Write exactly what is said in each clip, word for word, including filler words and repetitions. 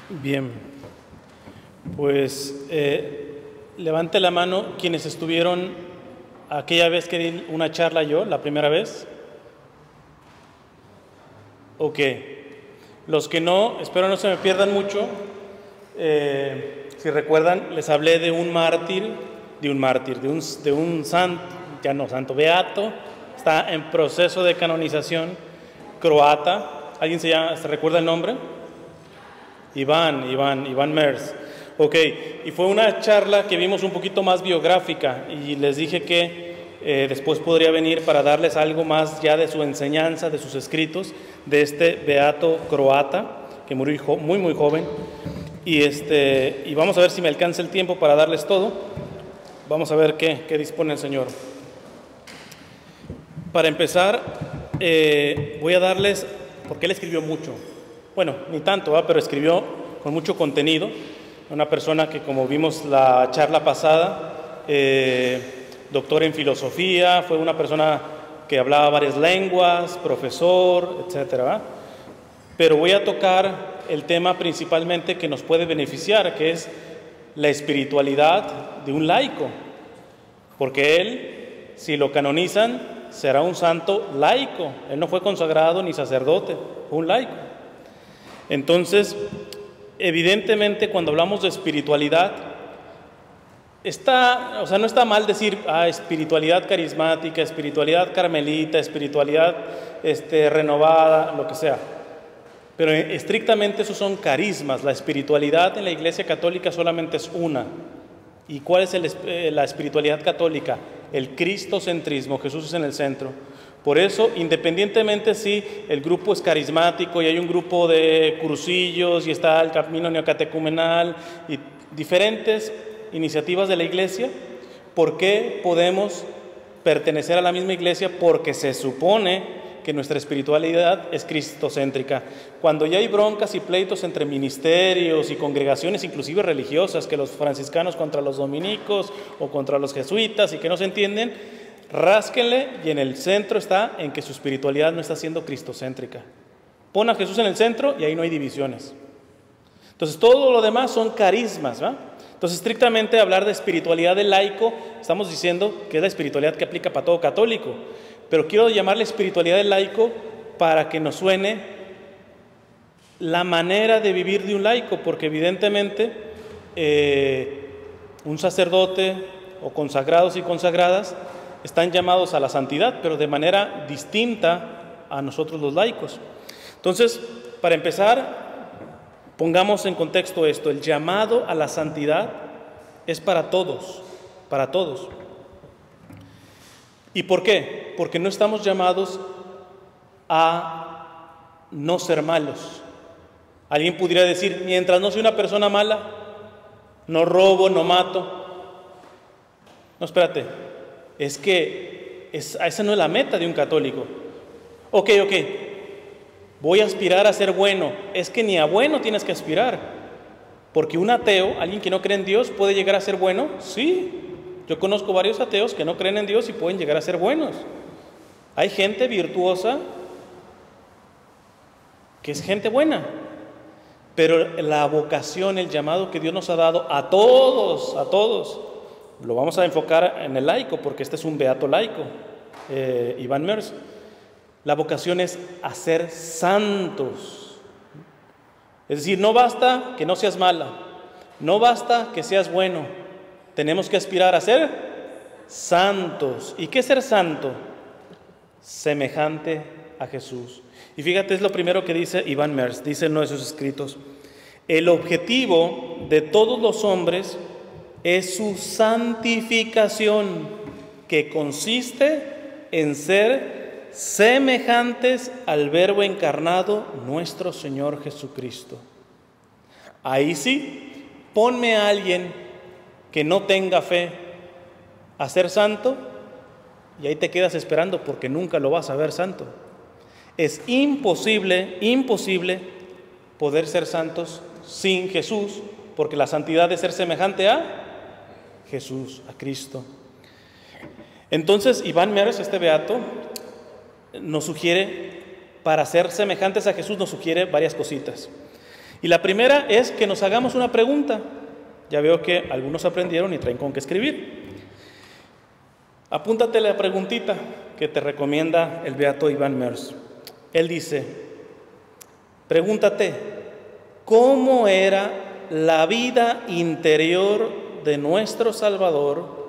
Bien, pues eh, levante la mano quienes estuvieron aquella vez que di una charla yo, la primera vez. Ok, los que no, espero no se me pierdan mucho. Eh, si recuerdan, les hablé de un mártir, de un mártir, de un, de un santo, ya no santo, beato, está en proceso de canonización, croata. ¿Alguien se llama, se recuerda el nombre? Iván, Iván, Iván Mers. Ok, y fue una charla que vimos un poquito más biográfica y les dije que eh, después podría venir para darles algo más ya de su enseñanza, de sus escritos, de este beato croata que murió muy, muy joven. Y, este, y vamos a ver si me alcanza el tiempo para darles todo. Vamos a ver qué, qué dispone el Señor. Para empezar, eh, voy a darles, porque él escribió mucho. Bueno, ni tanto, ¿va? Pero escribió con mucho contenido. Una persona que, como vimos la charla pasada, eh, doctor en filosofía, fue una persona que hablaba varias lenguas, profesor, etcétera, ¿va? Pero voy a tocar el tema principalmente que nos puede beneficiar, que es la espiritualidad de un laico. Porque él, si lo canonizan, será un santo laico. Él no fue consagrado ni sacerdote, fue un laico. Entonces, evidentemente, cuando hablamos de espiritualidad, está, o sea, no está mal decir ah, espiritualidad carismática, espiritualidad carmelita, espiritualidad este, renovada, lo que sea. Pero estrictamente esos son carismas. La espiritualidad en la Iglesia Católica solamente es una. ¿Y cuál es el, eh, la espiritualidad católica? El cristocentrismo, Jesús es en el centro. Por eso, independientemente si el grupo es carismático y hay un grupo de cursillos y está el camino neocatecumenal y diferentes iniciativas de la Iglesia, ¿por qué podemos pertenecer a la misma Iglesia? Porque se supone que nuestra espiritualidad es cristocéntrica. Cuando ya hay broncas y pleitos entre ministerios y congregaciones, inclusive religiosas, que los franciscanos contra los dominicos o contra los jesuitas y que no se entienden, rásquenle y en el centro está en que su espiritualidad no está siendo cristocéntrica. Pon a Jesús en el centro y ahí no hay divisiones. Entonces todo lo demás son carismas, ¿va? Entonces estrictamente hablar de espiritualidad del laico, estamos diciendo que es la espiritualidad que aplica para todo católico, pero quiero llamarle espiritualidad del laico para que nos suene la manera de vivir de un laico, porque evidentemente eh, un sacerdote o consagrados y consagradas están llamados a la santidad, pero de manera distinta a nosotros los laicos. Entonces, para empezar, pongamos en contexto esto. El llamado a la santidad es para todos, para todos. ¿Y por qué? Porque no estamos llamados a no ser malos. Alguien pudiera decir, mientras no soy una persona mala, no robo, no mato. No, espérate. Es que es, esa no es la meta de un católico. Ok, ok, voy a aspirar a ser bueno. Es que ni a bueno tienes que aspirar. Porque un ateo, alguien que no cree en Dios, ¿puede llegar a ser bueno? Sí. Yo conozco varios ateos que no creen en Dios y pueden llegar a ser buenos. Hay gente virtuosa que es gente buena. Pero la vocación, el llamado que Dios nos ha dado a todos, a todos, lo vamos a enfocar en el laico, porque este es un beato laico, eh, Iván Mers. La vocación es a ser santos. Es decir, no basta que no seas mala, no basta que seas bueno, tenemos que aspirar a ser santos. ¿Y qué es ser santo? Semejante a Jesús. Y fíjate, es lo primero que dice Iván Mers, dice en uno de sus escritos: el objetivo de todos los hombres es su santificación, que consiste en ser semejantes al Verbo encarnado, nuestro Señor Jesucristo. Ahí sí, ponme a alguien que no tenga fe a ser santo y ahí te quedas esperando, porque nunca lo vas a ver santo. Es imposible, imposible poder ser santos sin Jesús, porque la santidad es ser semejante a Jesús, a Cristo. Entonces, Iván Mers, este beato, nos sugiere, para ser semejantes a Jesús, nos sugiere varias cositas. Y la primera es que nos hagamos una pregunta. Ya veo que algunos aprendieron y traen con qué escribir. Apúntate la preguntita que te recomienda el beato Iván Mers. Él dice, pregúntate, ¿cómo era la vida interior de nuestro Salvador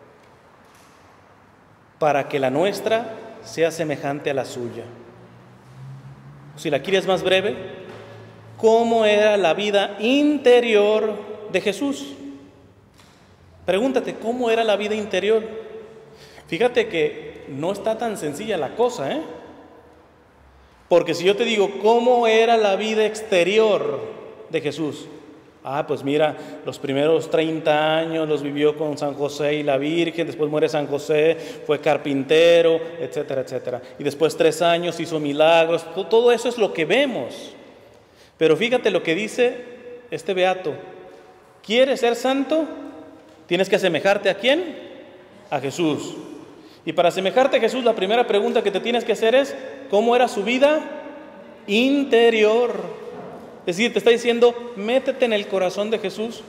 para que la nuestra sea semejante a la suya? Si la quieres más breve, ¿cómo era la vida interior de Jesús? Pregúntate, ¿cómo era la vida interior? Fíjate que no está tan sencilla la cosa, ¿eh? Porque si yo te digo, ¿cómo era la vida exterior de Jesús? Ah, pues mira, los primeros treinta años los vivió con San José y la Virgen, después muere San José, fue carpintero, etcétera, etcétera. Y después tres años hizo milagros, todo eso es lo que vemos. Pero fíjate lo que dice este beato. ¿Quieres ser santo? Tienes que asemejarte ¿a quién? A Jesús. Y para asemejarte a Jesús, la primera pregunta que te tienes que hacer es, ¿cómo era su vida interior? Es decir, te está diciendo, métete en el corazón de Jesús.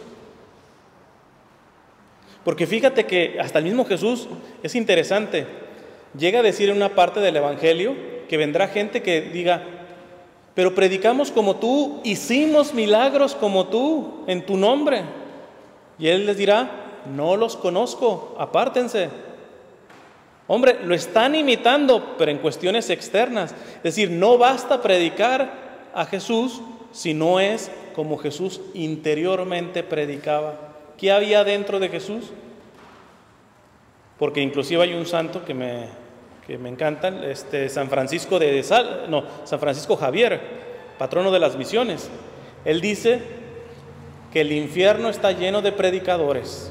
Porque fíjate que hasta el mismo Jesús es interesante. Llega a decir en una parte del Evangelio que vendrá gente que diga, pero predicamos como tú, hicimos milagros como tú, en tu nombre. Y Él les dirá, no los conozco, apártense. Hombre, lo están imitando, pero en cuestiones externas. Es decir, no basta predicar a Jesús si no es como Jesús interiormente predicaba. ¿Qué había dentro de Jesús? Porque inclusive hay un santo que me, que me encanta, este, San Francisco de Sal, no, San Francisco Javier, patrono de las misiones. Él dice que el infierno está lleno de predicadores.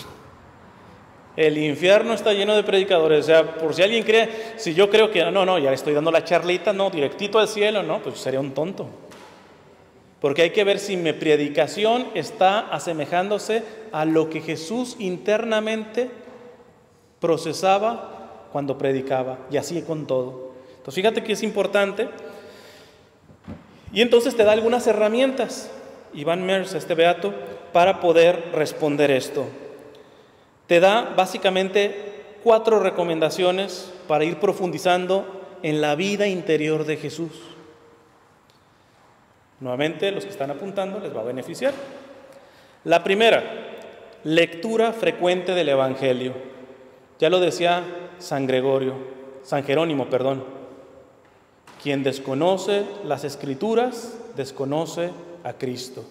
El infierno está lleno de predicadores. O sea, por si alguien cree, si yo creo que no, no, ya le estoy dando la charlita, no, directito al cielo, no, pues sería un tonto. Porque hay que ver si mi predicación está asemejándose a lo que Jesús internamente procesaba cuando predicaba, y así con todo. Entonces fíjate que es importante. Y entonces te da algunas herramientas, Iván Mers, este beato, para poder responder esto. Te da básicamente cuatro recomendaciones para ir profundizando en la vida interior de Jesús. Nuevamente, los que están apuntando les va a beneficiar. La primera, lectura frecuente del Evangelio. Ya lo decía San Gregorio, San Jerónimo, perdón. Quien desconoce las Escrituras, desconoce a Cristo.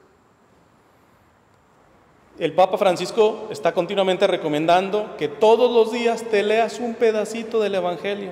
El Papa Francisco está continuamente recomendando que todos los días te leas un pedacito del Evangelio.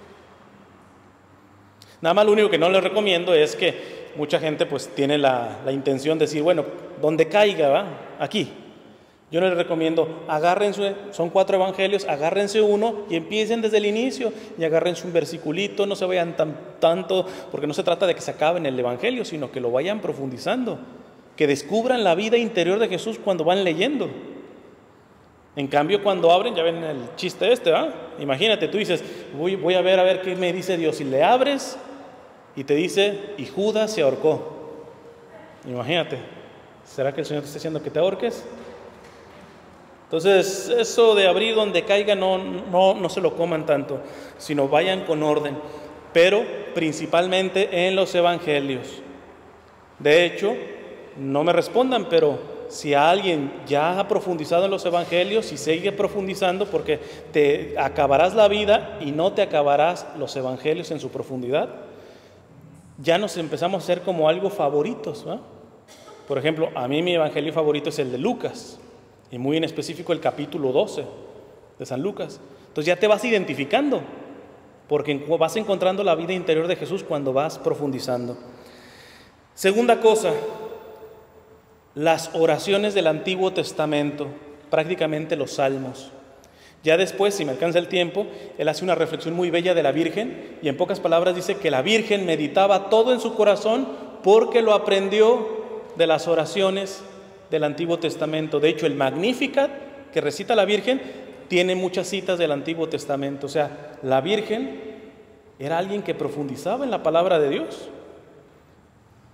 Nada más lo único que no les recomiendo es que mucha gente pues tiene la, la intención de decir, bueno, donde caiga, ¿va? Aquí. Yo no les recomiendo, agárrense, son cuatro evangelios, agárrense uno y empiecen desde el inicio y agárrense un versiculito, no se vayan tan, tanto, porque no se trata de que se acaben el evangelio, sino que lo vayan profundizando, que descubran la vida interior de Jesús cuando van leyendo. En cambio, cuando abren, ya ven el chiste este, ¿va? Imagínate, tú dices, voy, voy a ver a ver qué me dice Dios, y le abres y te dice, y Judas se ahorcó. Imagínate, ¿será que el Señor te está diciendo que te ahorques? Entonces, eso de abrir donde caiga, no, no, no se lo coman tanto, sino vayan con orden, pero principalmente en los evangelios. De hecho, no me respondan, pero si alguien ya ha profundizado en los evangelios y sigue profundizando, porque te acabarás la vida y no te acabarás los evangelios en su profundidad, ya nos empezamos a hacer como algo favoritos, ¿no? Por ejemplo, a mí mi evangelio favorito es el de Lucas, y muy en específico el capítulo doce de San Lucas. Entonces ya te vas identificando, porque vas encontrando la vida interior de Jesús cuando vas profundizando. Segunda cosa, las oraciones del Antiguo Testamento, prácticamente los salmos. Ya después, si me alcanza el tiempo, él hace una reflexión muy bella de la Virgen, y en pocas palabras dice que la Virgen meditaba todo en su corazón porque lo aprendió de las oraciones del Antiguo Testamento. De hecho, el Magnificat que recita la Virgen tiene muchas citas del Antiguo Testamento. O sea, la Virgen era alguien que profundizaba en la palabra de Dios.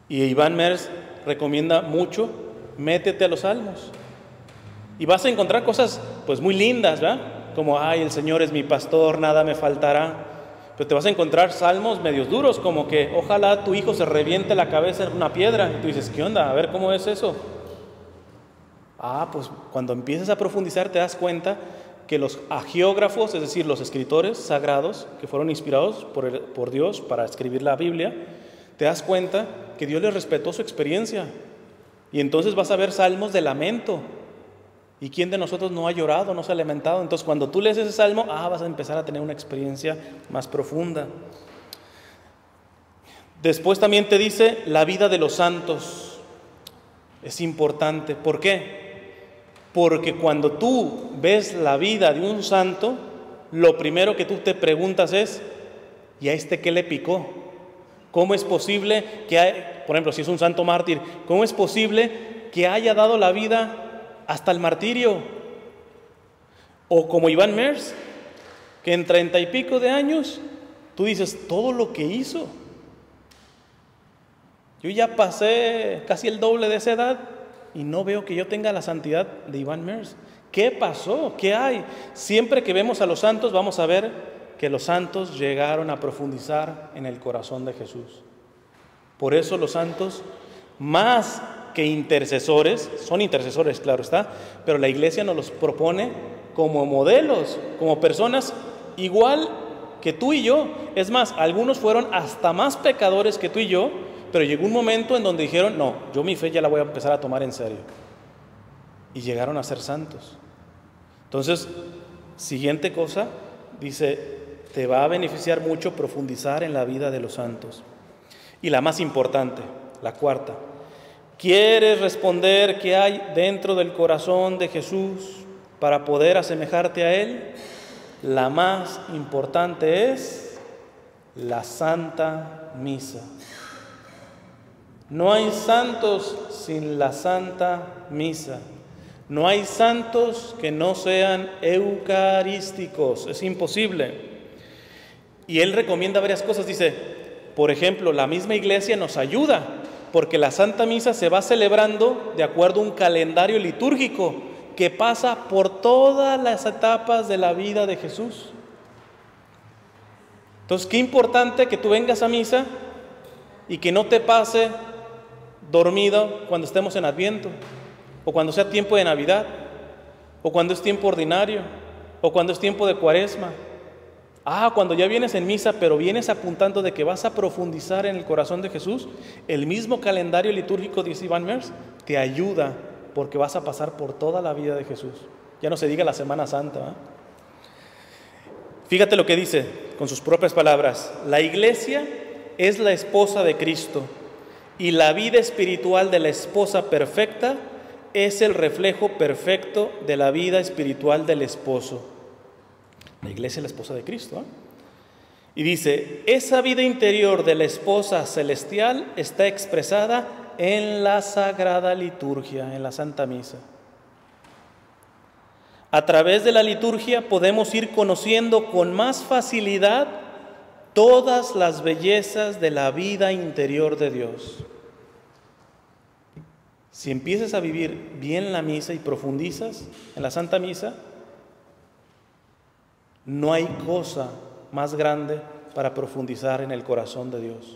Y Iván Mers recomienda mucho, métete a los salmos. Y vas a encontrar cosas pues muy lindas, ¿verdad? Como, ay, el Señor es mi pastor, nada me faltará. Pero te vas a encontrar salmos medios duros, como que ojalá tu hijo se reviente la cabeza en una piedra. Y tú dices, ¿qué onda? A ver, ¿cómo es eso? Ah, pues cuando empiezas a profundizar te das cuenta que los agiógrafos, es decir, los escritores sagrados que fueron inspirados por, el, por Dios para escribir la Biblia, te das cuenta que Dios les respetó su experiencia. Y entonces vas a ver salmos de lamento. ¿Y quién de nosotros no ha llorado, no se ha lamentado? Entonces cuando tú lees ese salmo, ah, vas a empezar a tener una experiencia más profunda. Después también te dice la vida de los santos. Es importante. ¿Por qué? Porque cuando tú ves la vida de un santo, lo primero que tú te preguntas es, ¿y a este qué le picó? ¿Cómo es posible que, hay, por ejemplo, si es un santo mártir, cómo es posible que haya dado la vida hasta el martirio? O como Iván Mers, que en treinta y pico de años, tú dices, todo lo que hizo. Yo ya pasé casi el doble de esa edad y no veo que yo tenga la santidad de Iván Mers. ¿Qué pasó? ¿Qué hay? Siempre que vemos a los santos, vamos a ver que los santos llegaron a profundizar en el corazón de Jesús. Por eso los santos, más que intercesores, son intercesores, claro está, pero la iglesia nos los propone como modelos, como personas igual que tú y yo. Es más, algunos fueron hasta más pecadores que tú y yo, pero llegó un momento en donde dijeron, no, yo mi fe ya la voy a empezar a tomar en serio. Y llegaron a ser santos. Entonces, siguiente cosa, dice, te va a beneficiar mucho profundizar en la vida de los santos. Y la más importante, la cuarta, ¿quieres responder qué hay dentro del corazón de Jesús para poder asemejarte a Él? La más importante es la Santa Misa. No hay santos sin la Santa Misa. No hay santos que no sean eucarísticos. Es imposible. Y él recomienda varias cosas. Dice, por ejemplo, la misma iglesia nos ayuda, porque la Santa Misa se va celebrando de acuerdo a un calendario litúrgico que pasa por todas las etapas de la vida de Jesús. Entonces, qué importante que tú vengas a misa y que no te pase dormido cuando estemos en Adviento, o cuando sea tiempo de Navidad, o cuando es tiempo ordinario, o cuando es tiempo de Cuaresma. Ah, cuando ya vienes en misa, pero vienes apuntando de que vas a profundizar en el corazón de Jesús, el mismo calendario litúrgico, dice Iván Mers, te ayuda, porque vas a pasar por toda la vida de Jesús. Ya no se diga la Semana Santa, ¿eh? Fíjate lo que dice con sus propias palabras. La iglesia es la esposa de Cristo, y la vida espiritual de la esposa perfecta es el reflejo perfecto de la vida espiritual del esposo. La iglesia es la esposa de Cristo, ¿eh? Y dice, esa vida interior de la esposa celestial está expresada en la Sagrada Liturgia, en la Santa Misa. A través de la liturgia podemos ir conociendo con más facilidad todas las bellezas de la vida interior de Dios. Si empiezas a vivir bien la misa y profundizas en la Santa Misa, no hay cosa más grande para profundizar en el corazón de Dios.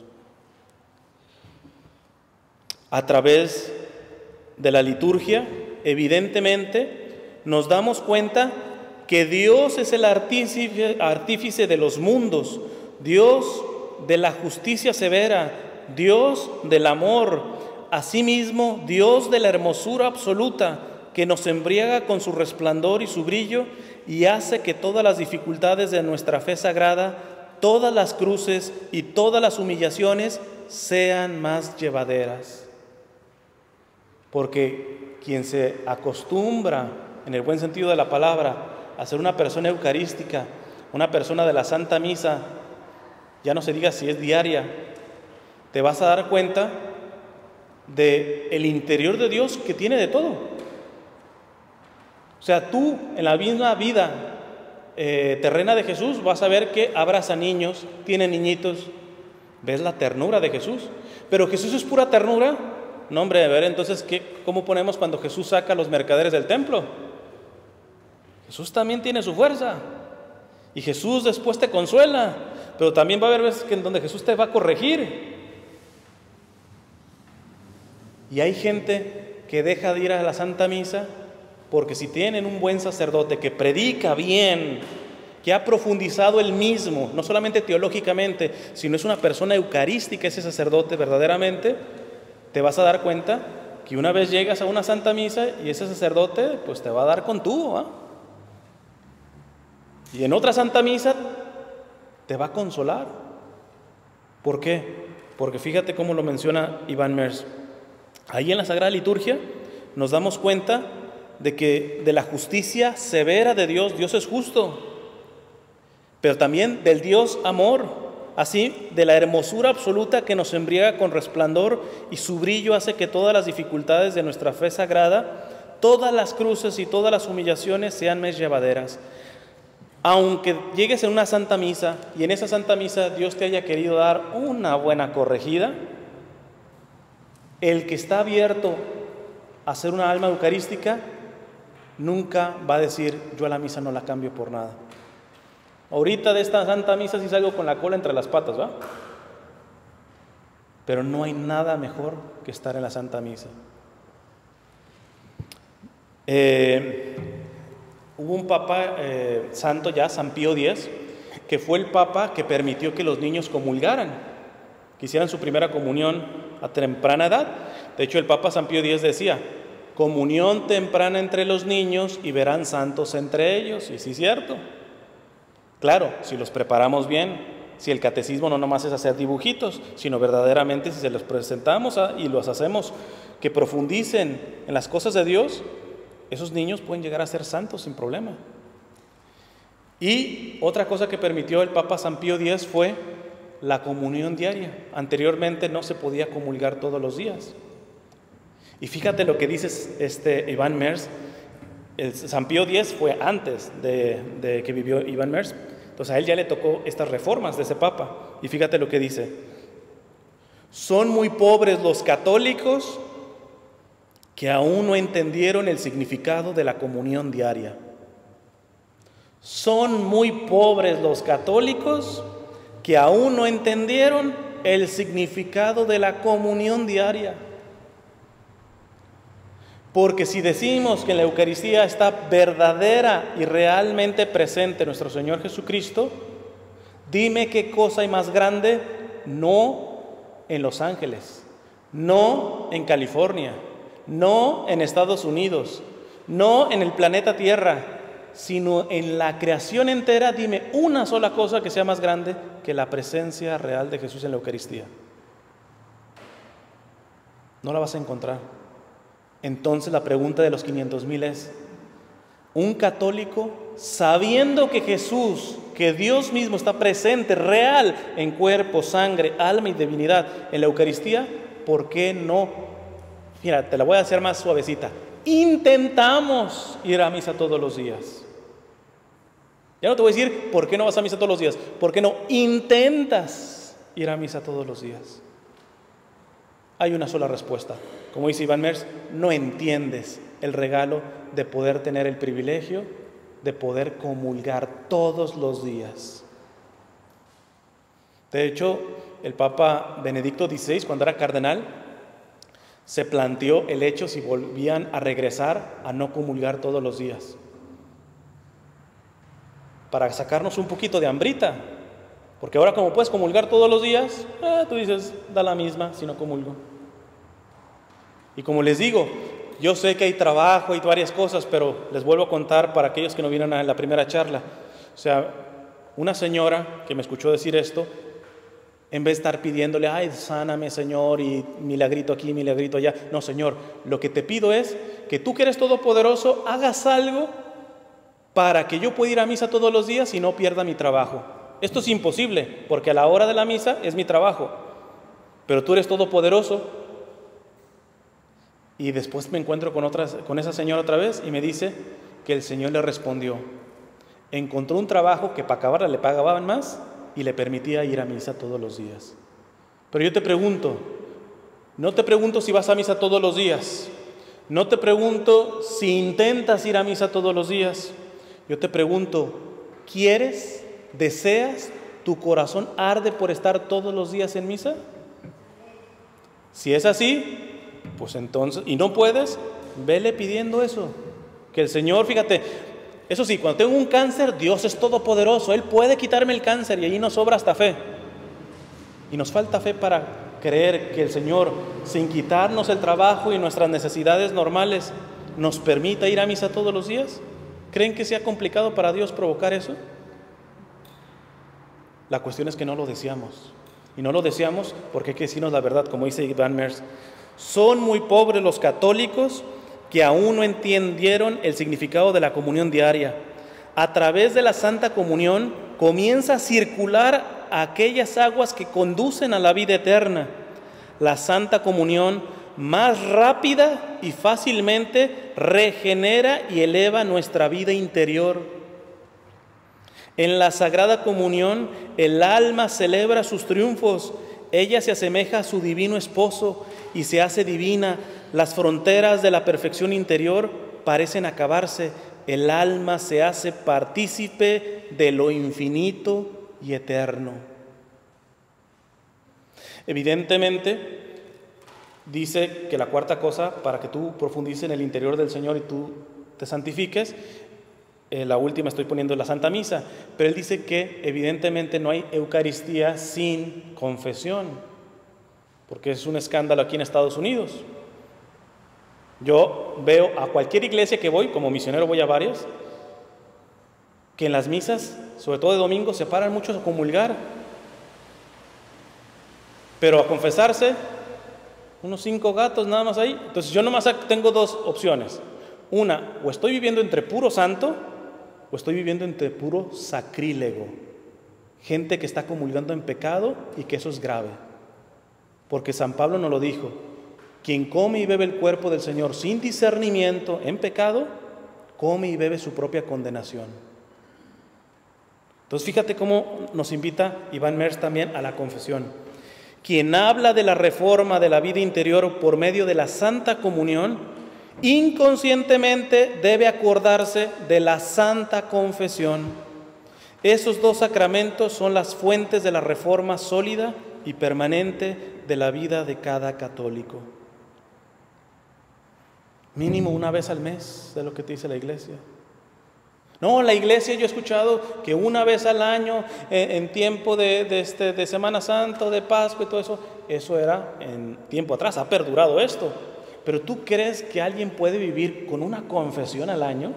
A través de la liturgia, evidentemente, nos damos cuenta que Dios es el artífice, artífice de los mundos, Dios de la justicia severa, Dios del amor, asimismo Dios de la hermosura absoluta, que nos embriaga con su resplandor y su brillo y hace que todas las dificultades de nuestra fe sagrada, todas las cruces y todas las humillaciones sean más llevaderas. Porque quien se acostumbra, en el buen sentido de la palabra, a ser una persona eucarística, una persona de la Santa Misa, ya no se diga si es diaria, te vas a dar cuenta de el interior de Dios que tiene de todo. O sea, tú en la misma vida eh, terrena de Jesús vas a ver que abraza niños, tiene niñitos, ves la ternura de Jesús, Pero Jesús es pura ternura. No, hombre, a ver, entonces, ¿qué, ¿cómo ponemos cuando Jesús saca a los mercaderes del templo? Jesús también tiene su fuerza. Y Jesús después te consuela. Pero también va a haber veces que en donde Jesús te va a corregir. Y hay gente que deja de ir a la Santa Misa porque si tienen un buen sacerdote que predica bien, que ha profundizado él mismo, no solamente teológicamente, sino es una persona eucarística ese sacerdote verdaderamente, te vas a dar cuenta que una vez llegas a una Santa Misa y ese sacerdote pues te va a dar con tubo, ¿eh? Y en otra Santa Misa te va a consolar. ¿Por qué? Porque fíjate cómo lo menciona Iván Mers. Ahí en la Sagrada Liturgia nos damos cuenta de que de la justicia severa de Dios, Dios es justo, pero también del Dios amor, así de la hermosura absoluta que nos embriaga con resplandor y su brillo hace que todas las dificultades de nuestra fe sagrada, todas las cruces y todas las humillaciones sean más llevaderas. Aunque llegues en una Santa Misa y en esa Santa Misa Dios te haya querido dar una buena corregida, el que está abierto a ser una alma eucarística nunca va a decir, yo a la misa no la cambio por nada. Ahorita de esta Santa Misa sí salgo con la cola entre las patas, ¿va? Pero no hay nada mejor que estar en la Santa Misa. Eh, hubo un Papa eh, santo ya, San Pío X, que fue el Papa que permitió que los niños comulgaran, que hicieran su primera comunión a temprana edad. De hecho, el Papa San Pío X decía, comunión temprana entre los niños y verán santos entre ellos. Y sí es cierto. Claro, si los preparamos bien, si el catecismo no nomás es hacer dibujitos, sino verdaderamente si se los presentamos a, y los hacemos que profundicen en las cosas de Dios, esos niños pueden llegar a ser santos sin problema. Y otra cosa que permitió el Papa San Pío X fue la comunión diaria. Anteriormente no se podía comulgar todos los días. Y fíjate lo que dice este Iván Mers. El San Pío X fue antes de, de que vivió Iván Mers. Entonces a él ya le tocó estas reformas de ese Papa. Y fíjate lo que dice. Son muy pobres los católicos que aún no entendieron el significado de la comunión diaria. Son muy pobres los católicos que aún no entendieron el significado de la comunión diaria. Porque si decimos que en la Eucaristía está verdadera y realmente presente nuestro Señor Jesucristo, dime qué cosa hay más grande, no en Los Ángeles, no en California, no en Estados Unidos, no en el planeta Tierra, sino en la creación entera. Dime una sola cosa que sea más grande que la presencia real de Jesús en la Eucaristía. No la vas a encontrar. Entonces la pregunta de los quinientos mil es, un católico, sabiendo que Jesús, que Dios mismo está presente, real, en cuerpo, sangre, alma y divinidad en la Eucaristía, ¿por qué no? Mira, te la voy a hacer más suavecita. Intentamos ir a misa todos los días. Ya no te voy a decir, ¿por qué no vas a misa todos los días? ¿Por qué no intentas ir a misa todos los días? Hay una sola respuesta. Como dice Iván Mers, no entiendes el regalo de poder tener el privilegio de poder comulgar todos los días. De hecho, el Papa Benedicto dieciséis, cuando era cardenal, se planteó el hecho si volvían a regresar a no comulgar todos los días, para sacarnos un poquito de hambrita, porque ahora como puedes comulgar todos los días, eh, tú dices, da la misma si no comulgo. Y como les digo, yo sé que hay trabajo y varias cosas, pero les vuelvo a contar para aquellos que no vieron a la primera charla. O sea, una señora que me escuchó decir esto, en vez de estar pidiéndole, ay, sáname, Señor, y milagrito aquí, milagrito allá. No, Señor, lo que te pido es que tú que eres todopoderoso, hagas algo para que yo pueda ir a misa todos los días y no pierda mi trabajo. Esto es imposible, porque a la hora de la misa es mi trabajo, pero tú eres todopoderoso. Y después me encuentro con, otras, con esa señora otra vez y me dice que el Señor le respondió. Encontró un trabajo que para acabarla le pagaban más y le permitía ir a misa todos los días. Pero yo te pregunto, No te pregunto si vas a misa todos los días. No te pregunto si intentas ir a misa todos los días. Yo te pregunto, ¿quieres, deseas, tu corazón arde por estar todos los días en misa? Si es así, pues entonces, y no puedes, vele pidiendo eso. Que el Señor, fíjate, eso sí, cuando tengo un cáncer, Dios es todopoderoso, Él puede quitarme el cáncer y allí nos sobra hasta fe. Y nos falta fe para creer que el Señor, sin quitarnos el trabajo y nuestras necesidades normales, nos permita ir a misa todos los días. ¿Creen que sea complicado para Dios provocar eso? La cuestión es que no lo deseamos. Y no lo deseamos porque hay que decirnos la verdad, como dice Iván Merz. Son muy pobres los católicos que aún no entendieron el significado de la comunión diaria. A través de la Santa Comunión comienza a circular aquellas aguas que conducen a la vida eterna. La Santa Comunión más rápida y fácilmente regenera y eleva nuestra vida interior. En la Sagrada Comunión el alma celebra sus triunfos. Ella se asemeja a su divino esposo y se hace divina. Las fronteras de la perfección interior parecen acabarse. El alma se hace partícipe de lo infinito y eterno. Evidentemente, dice que la cuarta cosa, para que tú profundices en el interior del Señor y tú te santifiques, eh, la última estoy poniendo la Santa Misa, pero él dice que evidentemente no hay Eucaristía sin confesión, porque es un escándalo aquí en Estados Unidos. Yo veo a cualquier iglesia que voy, como misionero voy a varias, que en las misas, sobre todo de domingo, se paran muchos a comulgar, pero a confesarse, unos cinco gatos nada más ahí. Entonces yo nomás tengo dos opciones. Una, o estoy viviendo entre puro santo, o estoy viviendo entre puro sacrílego. Gente que está comulgando en pecado y que eso es grave. Porque San Pablo nos lo dijo. Quien come y bebe el cuerpo del Señor sin discernimiento en pecado, come y bebe su propia condenación. Entonces fíjate cómo nos invita Iván Merz también a la confesión. Quien habla de la reforma de la vida interior por medio de la Santa Comunión, inconscientemente debe acordarse de la Santa Confesión. Esos dos sacramentos son las fuentes de la reforma sólida y permanente de la vida de cada católico. Mínimo una vez al mes, de lo que te dice la iglesia. No, la iglesia yo he escuchado que una vez al año, en, en tiempo de, de, este, de Semana Santa, de Pascua y todo eso, eso era en tiempo atrás, ha perdurado esto. Pero ¿tú crees que alguien puede vivir con una confesión al año?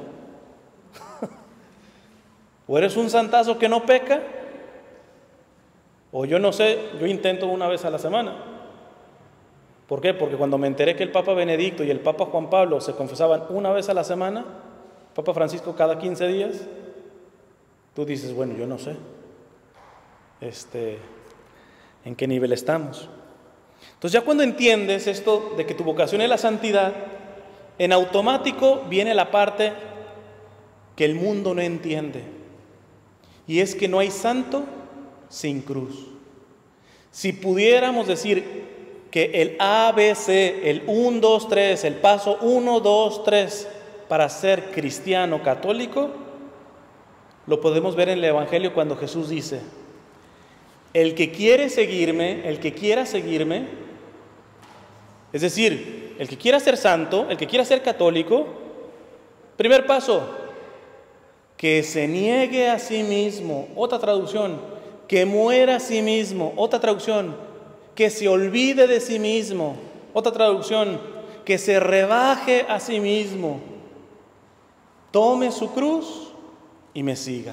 ¿O eres un santazo que no peca? O yo no sé, yo intento una vez a la semana. ¿Por qué? Porque cuando me enteré que el Papa Benedicto y el Papa Juan Pablo se confesaban una vez a la semana, Papa Francisco cada quince días, tú dices, bueno, yo no sé este, en qué nivel estamos. Entonces ya cuando entiendes esto de que tu vocación es la santidad, en automático viene la parte que el mundo no entiende, y es que no hay santo sin cruz. Si pudiéramos decir que el A B C, el uno, dos, tres, el paso uno, dos, tres, para ser cristiano católico, lo podemos ver en el Evangelio cuando Jesús dice, el que quiere seguirme, el que quiera seguirme, es decir, el que quiera ser santo, el que quiera ser católico, primer paso, que se niegue a sí mismo, otra traducción, que muera a sí mismo, otra traducción, que se olvide de sí mismo, otra traducción, que se rebaje a sí mismo, tome su cruz y me siga.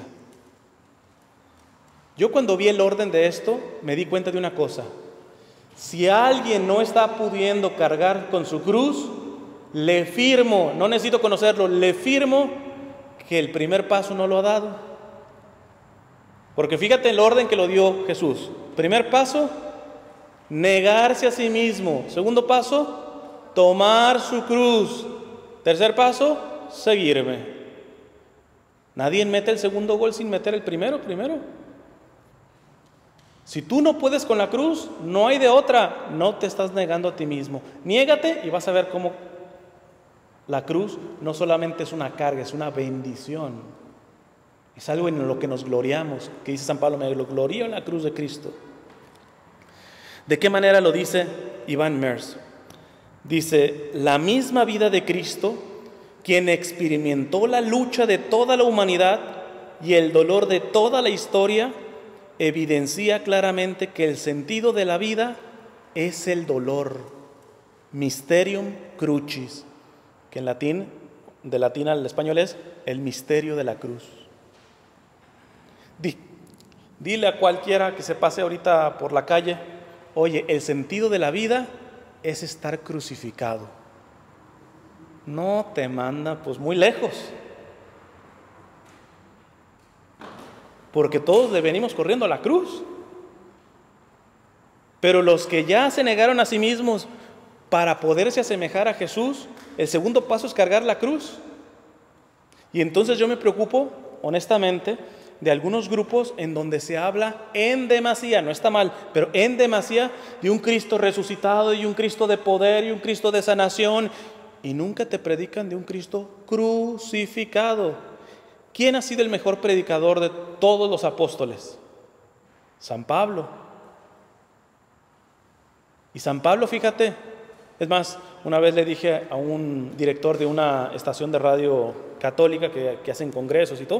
Yo cuando vi el orden de esto, me di cuenta de una cosa. Si alguien no está pudiendo cargar con su cruz, le firmo, no necesito conocerlo, le firmo que el primer paso no lo ha dado. Porque fíjate el orden que lo dio Jesús. Primer paso, negarse a sí mismo. Segundo paso, tomar su cruz. Tercer paso, seguirme. Nadie mete el segundo gol sin meter el primero, primero. Si tú no puedes con la cruz, no hay de otra. No te estás negando a ti mismo. Niégate y vas a ver cómo la cruz no solamente es una carga, es una bendición. Es algo en lo que nos gloriamos, que dice San Pablo, me glorío en la cruz de Cristo. ¿De qué manera lo dice Iván Mers? Dice, la misma vida de Cristo, quien experimentó la lucha de toda la humanidad y el dolor de toda la historia, evidencia claramente que el sentido de la vida es el dolor. Mysterium crucis, que en latín, de latín al español es el misterio de la cruz. Di, dile a cualquiera que se pase ahorita por la calle, oye, el sentido de la vida es estar crucificado. No te manda pues muy lejos. Porque todos le venimos corriendo a la cruz. Pero los que ya se negaron a sí mismos para poderse asemejar a Jesús, el segundo paso es cargar la cruz. Y entonces yo me preocupo, honestamente, de algunos grupos en donde se habla en demasía, no está mal, pero en demasía de un Cristo resucitado y un Cristo de poder y un Cristo de sanación, y nunca te predican de un Cristo crucificado. ¿Quién ha sido el mejor predicador de todos los apóstoles? San Pablo. Y San Pablo, fíjate, es más, una vez le dije a un director de una estación de radio católica que, que hacen congresos y todo,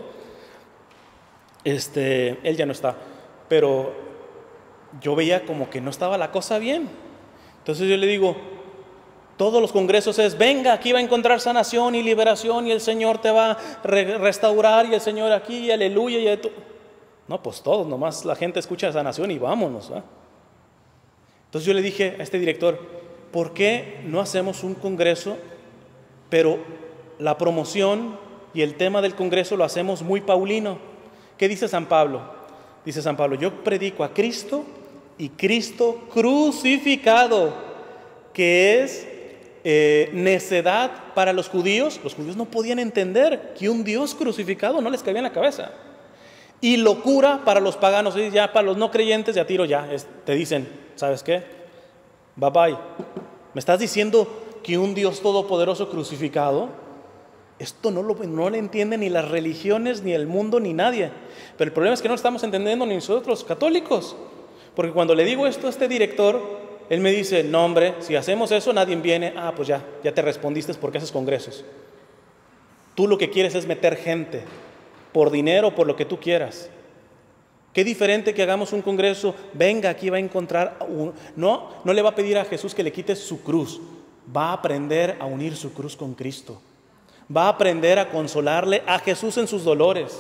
este, él ya no está, pero yo veía como que no estaba la cosa bien. Entonces yo le digo, todos los congresos es, venga, aquí va a encontrar sanación y liberación y el Señor te va a re restaurar y el Señor aquí, y aleluya. Y esto. No, pues todos, nomás la gente escucha sanación y vámonos, ¿eh? Entonces yo le dije a este director, ¿por qué no hacemos un congreso, pero la promoción y el tema del congreso lo hacemos muy paulino? ¿Qué dice San Pablo? Dice San Pablo, yo predico a Cristo y Cristo crucificado, que es eh, necedad para los judíos. Los judíos no podían entender que un Dios crucificado no les cabía en la cabeza. Y locura para los paganos, y ya para los no creyentes, ya tiro ya, es, te dicen, ¿sabes qué? Bye bye. ¿Me estás diciendo que un Dios todopoderoso crucificado? Esto no lo, no lo entienden ni las religiones, ni el mundo, ni nadie. Pero el problema es que no lo estamos entendiendo ni nosotros, católicos. Porque cuando le digo esto a este director, él me dice, no hombre, si hacemos eso nadie viene. Ah, pues ya, ya te respondiste porque haces congresos. Tú lo que quieres es meter gente, por dinero, por lo que tú quieras. Qué diferente que hagamos un congreso, venga, aquí va a encontrar, un... no, no le va a pedir a Jesús que le quite su cruz, va a aprender a unir su cruz con Cristo. Va a aprender a consolarle a Jesús en sus dolores.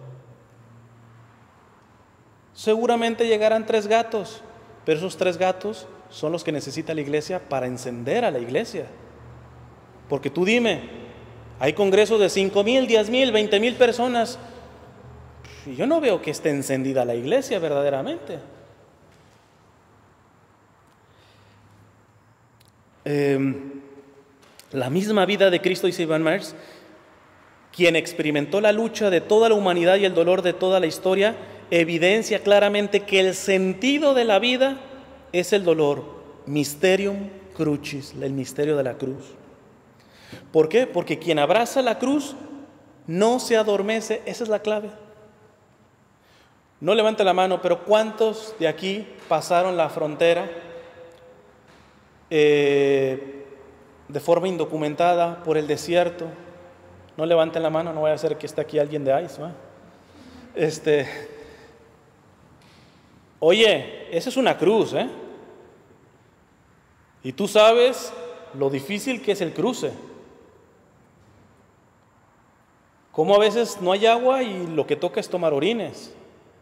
Seguramente llegarán tres gatos, pero esos tres gatos son los que necesita la iglesia para encender a la iglesia. Porque tú dime, hay congresos de cinco mil, diez mil, veinte mil personas, y yo no veo que esté encendida la iglesia verdaderamente. Eh, La misma vida de Cristo, dice Iván Mers, quien experimentó la lucha de toda la humanidad y el dolor de toda la historia, evidencia claramente que el sentido de la vida es el dolor. Mysterium crucis, el misterio de la cruz. ¿Por qué? Porque quien abraza la cruz no se adormece, esa es la clave. No levante la mano, pero ¿cuántos de aquí pasaron la frontera Eh, de forma indocumentada por el desierto? No levanten la mano, no vaya a ser que esté aquí alguien de ICE, ¿no? Este, oye, esa es una cruz, ¿eh? Y tú sabes lo difícil que es el cruce. Cómo a veces no hay agua y lo que toca es tomar orines.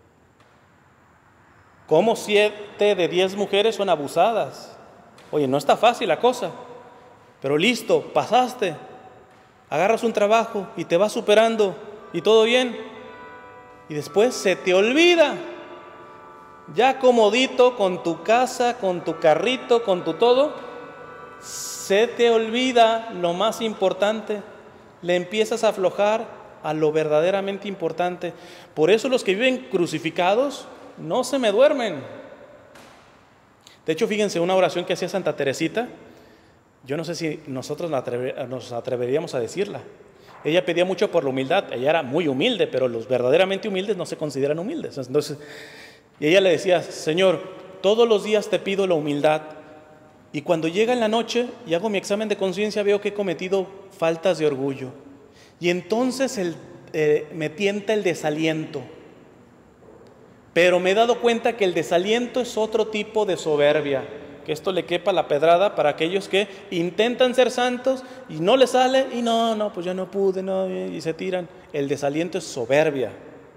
Cómo siete de diez mujeres son abusadas. Oye, no está fácil la cosa. Pero listo, pasaste, agarras un trabajo y te vas superando y todo bien. Y después se te olvida, ya comodito con tu casa, con tu carrito, con tu todo, se te olvida lo más importante. Le empiezas a aflojar a lo verdaderamente importante. Por eso los que viven crucificados no se me duermen. De hecho, fíjense, una oración que hacía Santa Teresita, yo no sé si nosotros nos atreveríamos a decirla. Ella pedía mucho por la humildad, ella era muy humilde, pero los verdaderamente humildes no se consideran humildes. Entonces, y ella le decía, Señor, todos los días te pido la humildad, y cuando llega en la noche y hago mi examen de conciencia veo que he cometido faltas de orgullo, y entonces el, eh, me tienta el desaliento, pero me he dado cuenta que el desaliento es otro tipo de soberbia, que esto le quepa la pedrada para aquellos que intentan ser santos y no les sale, y no, no, pues ya no pude, no, y se tiran. El desaliento es soberbia.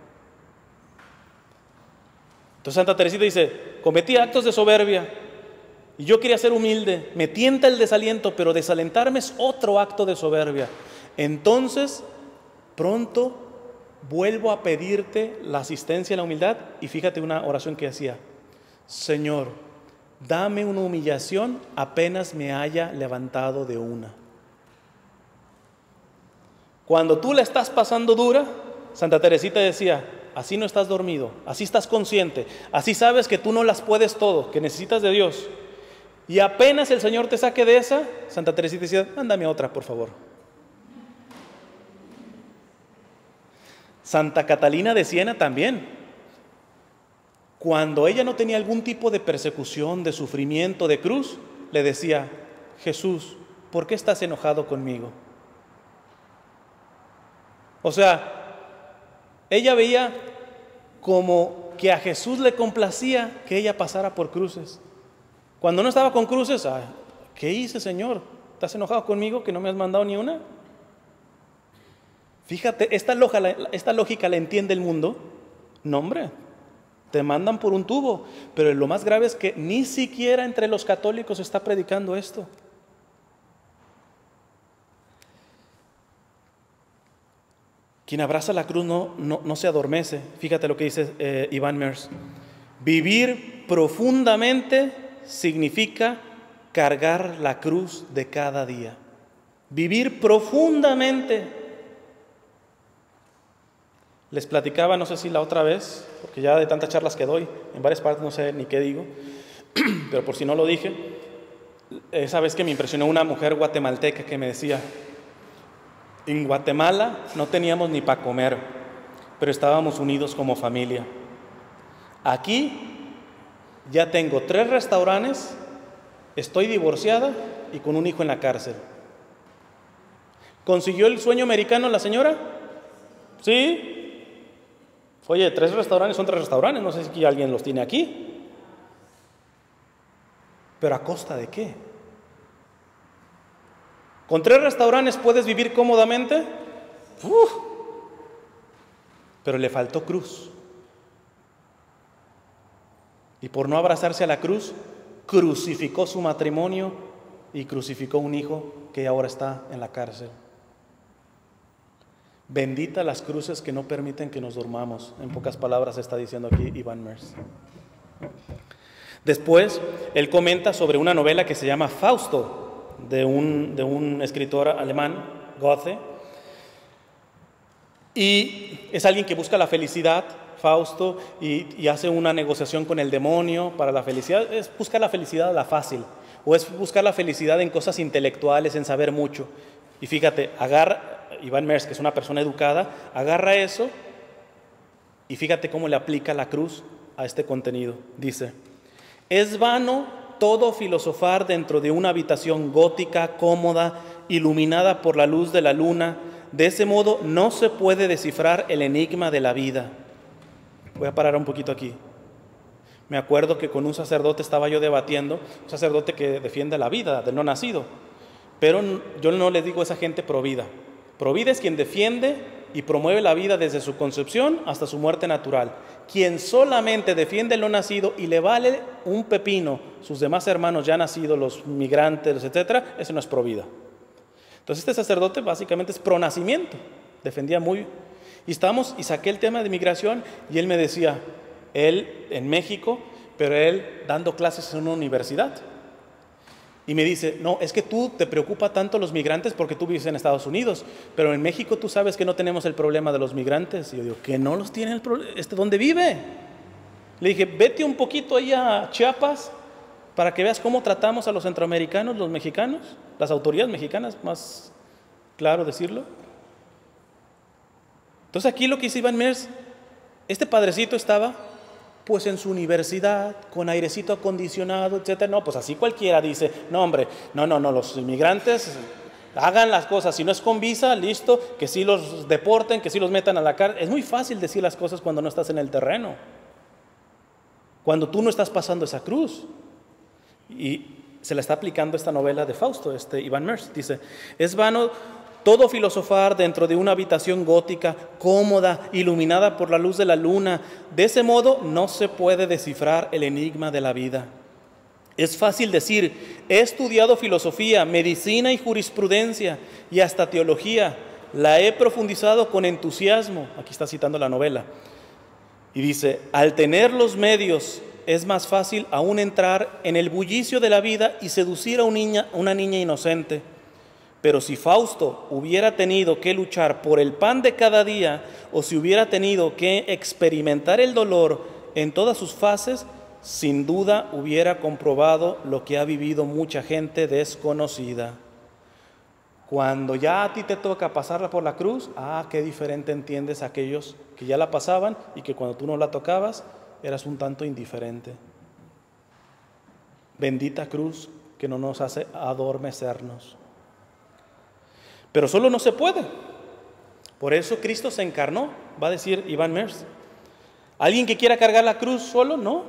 Entonces Santa Teresita dice, cometí actos de soberbia y yo quería ser humilde, me tienta el desaliento, pero desalentarme es otro acto de soberbia. Entonces, pronto vuelvo a pedirte la asistencia y la humildad, y fíjate una oración que hacía, Señor, dame una humillación apenas me haya levantado de una. Cuando tú la estás pasando dura, Santa Teresita decía, así no estás dormido, así estás consciente, así sabes que tú no las puedes todo, que necesitas de Dios. Y apenas el Señor te saque de esa, Santa Teresita decía, mándame otra, por favor. Santa Catalina de Siena también. Cuando ella no tenía algún tipo de persecución, de sufrimiento, de cruz, le decía, Jesús, ¿por qué estás enojado conmigo? O sea, ella veía como que a Jesús le complacía que ella pasara por cruces. Cuando no estaba con cruces, ay, ¿qué hice, Señor? ¿Estás enojado conmigo que no me has mandado ni una? Fíjate, esta lógica, esta lógica la entiende el mundo. No, hombre, te mandan por un tubo, pero lo más grave es que ni siquiera entre los católicos se está predicando esto. Quien abraza la cruz no, no, no se adormece. Fíjate lo que dice eh, Iván Mers. Vivir profundamente significa cargar la cruz de cada día. Vivir profundamente. Les platicaba, no sé si la otra vez, porque ya de tantas charlas que doy, en varias partes no sé ni qué digo, pero por si no lo dije, esa vez que me impresionó una mujer guatemalteca que me decía, en Guatemala no teníamos ni para comer, pero estábamos unidos como familia. Aquí ya tengo tres restaurantes, estoy divorciada y con un hijo en la cárcel. ¿Consiguió el sueño americano la señora? Sí. Oye, tres restaurantes son tres restaurantes, no sé si alguien los tiene aquí. ¿Pero a costa de qué? ¿Con tres restaurantes puedes vivir cómodamente? Uf. Pero le faltó cruz. Y por no abrazarse a la cruz, crucificó su matrimonio y crucificó un hijo que ahora está en la cárcel. Bendita las cruces que no permiten que nos durmamos. En pocas palabras está diciendo aquí Iván Mers. Después, él comenta sobre una novela que se llama Fausto, de un, de un escritor alemán, Goethe. Y es alguien que busca la felicidad, Fausto, y, y hace una negociación con el demonio para la felicidad. Es buscar la felicidad a la fácil, o es buscar la felicidad en cosas intelectuales, en saber mucho. Y fíjate, agarra... Iván Mers, que es una persona educada, agarra eso y fíjate cómo le aplica la cruz a este contenido. Dice, es vano todo filosofar dentro de una habitación gótica, cómoda, iluminada por la luz de la luna. De ese modo no se puede descifrar el enigma de la vida. Voy a parar un poquito aquí. Me acuerdo que con un sacerdote estaba yo debatiendo, un sacerdote que defiende la vida del no nacido, pero yo no le digo a esa gente pro vida. Pro vida es quien defiende y promueve la vida desde su concepción hasta su muerte natural. Quien solamente defiende lo nacido y le vale un pepino sus demás hermanos ya nacidos, los migrantes, etcétera, eso no es pro vida. Entonces este sacerdote básicamente es pro nacimiento, defendía muy... Y estábamos, y saqué el tema de migración y él me decía, él en México, pero él dando clases en una universidad. Y me dice, no, es que tú te preocupa tanto los migrantes porque tú vives en Estados Unidos, pero en México tú sabes que no tenemos el problema de los migrantes. Y yo digo, ¿que no los tiene el problema? ¿Este dónde vive? Le dije, vete un poquito ahí a Chiapas para que veas cómo tratamos a los centroamericanos, los mexicanos, las autoridades mexicanas, más claro decirlo. Entonces aquí lo que hizo Iván Mers, este padrecito estaba pues en su universidad, con airecito acondicionado, etcétera. No, pues así cualquiera dice, no hombre, no, no, no, los inmigrantes hagan las cosas, si no es con visa, listo, que sí los deporten, que sí los metan a la cárcel. Es muy fácil decir las cosas cuando no estás en el terreno, cuando tú no estás pasando esa cruz. Y se la está aplicando esta novela de Fausto, este Iván Mers. Dice, es vano todo filosofar dentro de una habitación gótica, cómoda, iluminada por la luz de la luna. De ese modo no se puede descifrar el enigma de la vida. Es fácil decir, he estudiado filosofía, medicina y jurisprudencia y hasta teología. La he profundizado con entusiasmo. Aquí está citando la novela. Y dice, al tener los medios es más fácil aún entrar en el bullicio de la vida y seducir a una niña, una niña inocente. Pero si Fausto hubiera tenido que luchar por el pan de cada día, o si hubiera tenido que experimentar el dolor en todas sus fases, sin duda hubiera comprobado lo que ha vivido mucha gente desconocida. Cuando ya a ti te toca pasarla por la cruz, ah, qué diferente entiendes a aquellos que ya la pasaban y que cuando tú no la tocabas, eras un tanto indiferente. Bendita cruz que no nos hace adormecernos. Pero solo no se puede. Por eso Cristo se encarnó, va a decir Iván Mers. ¿Alguien que quiera cargar la cruz solo? No.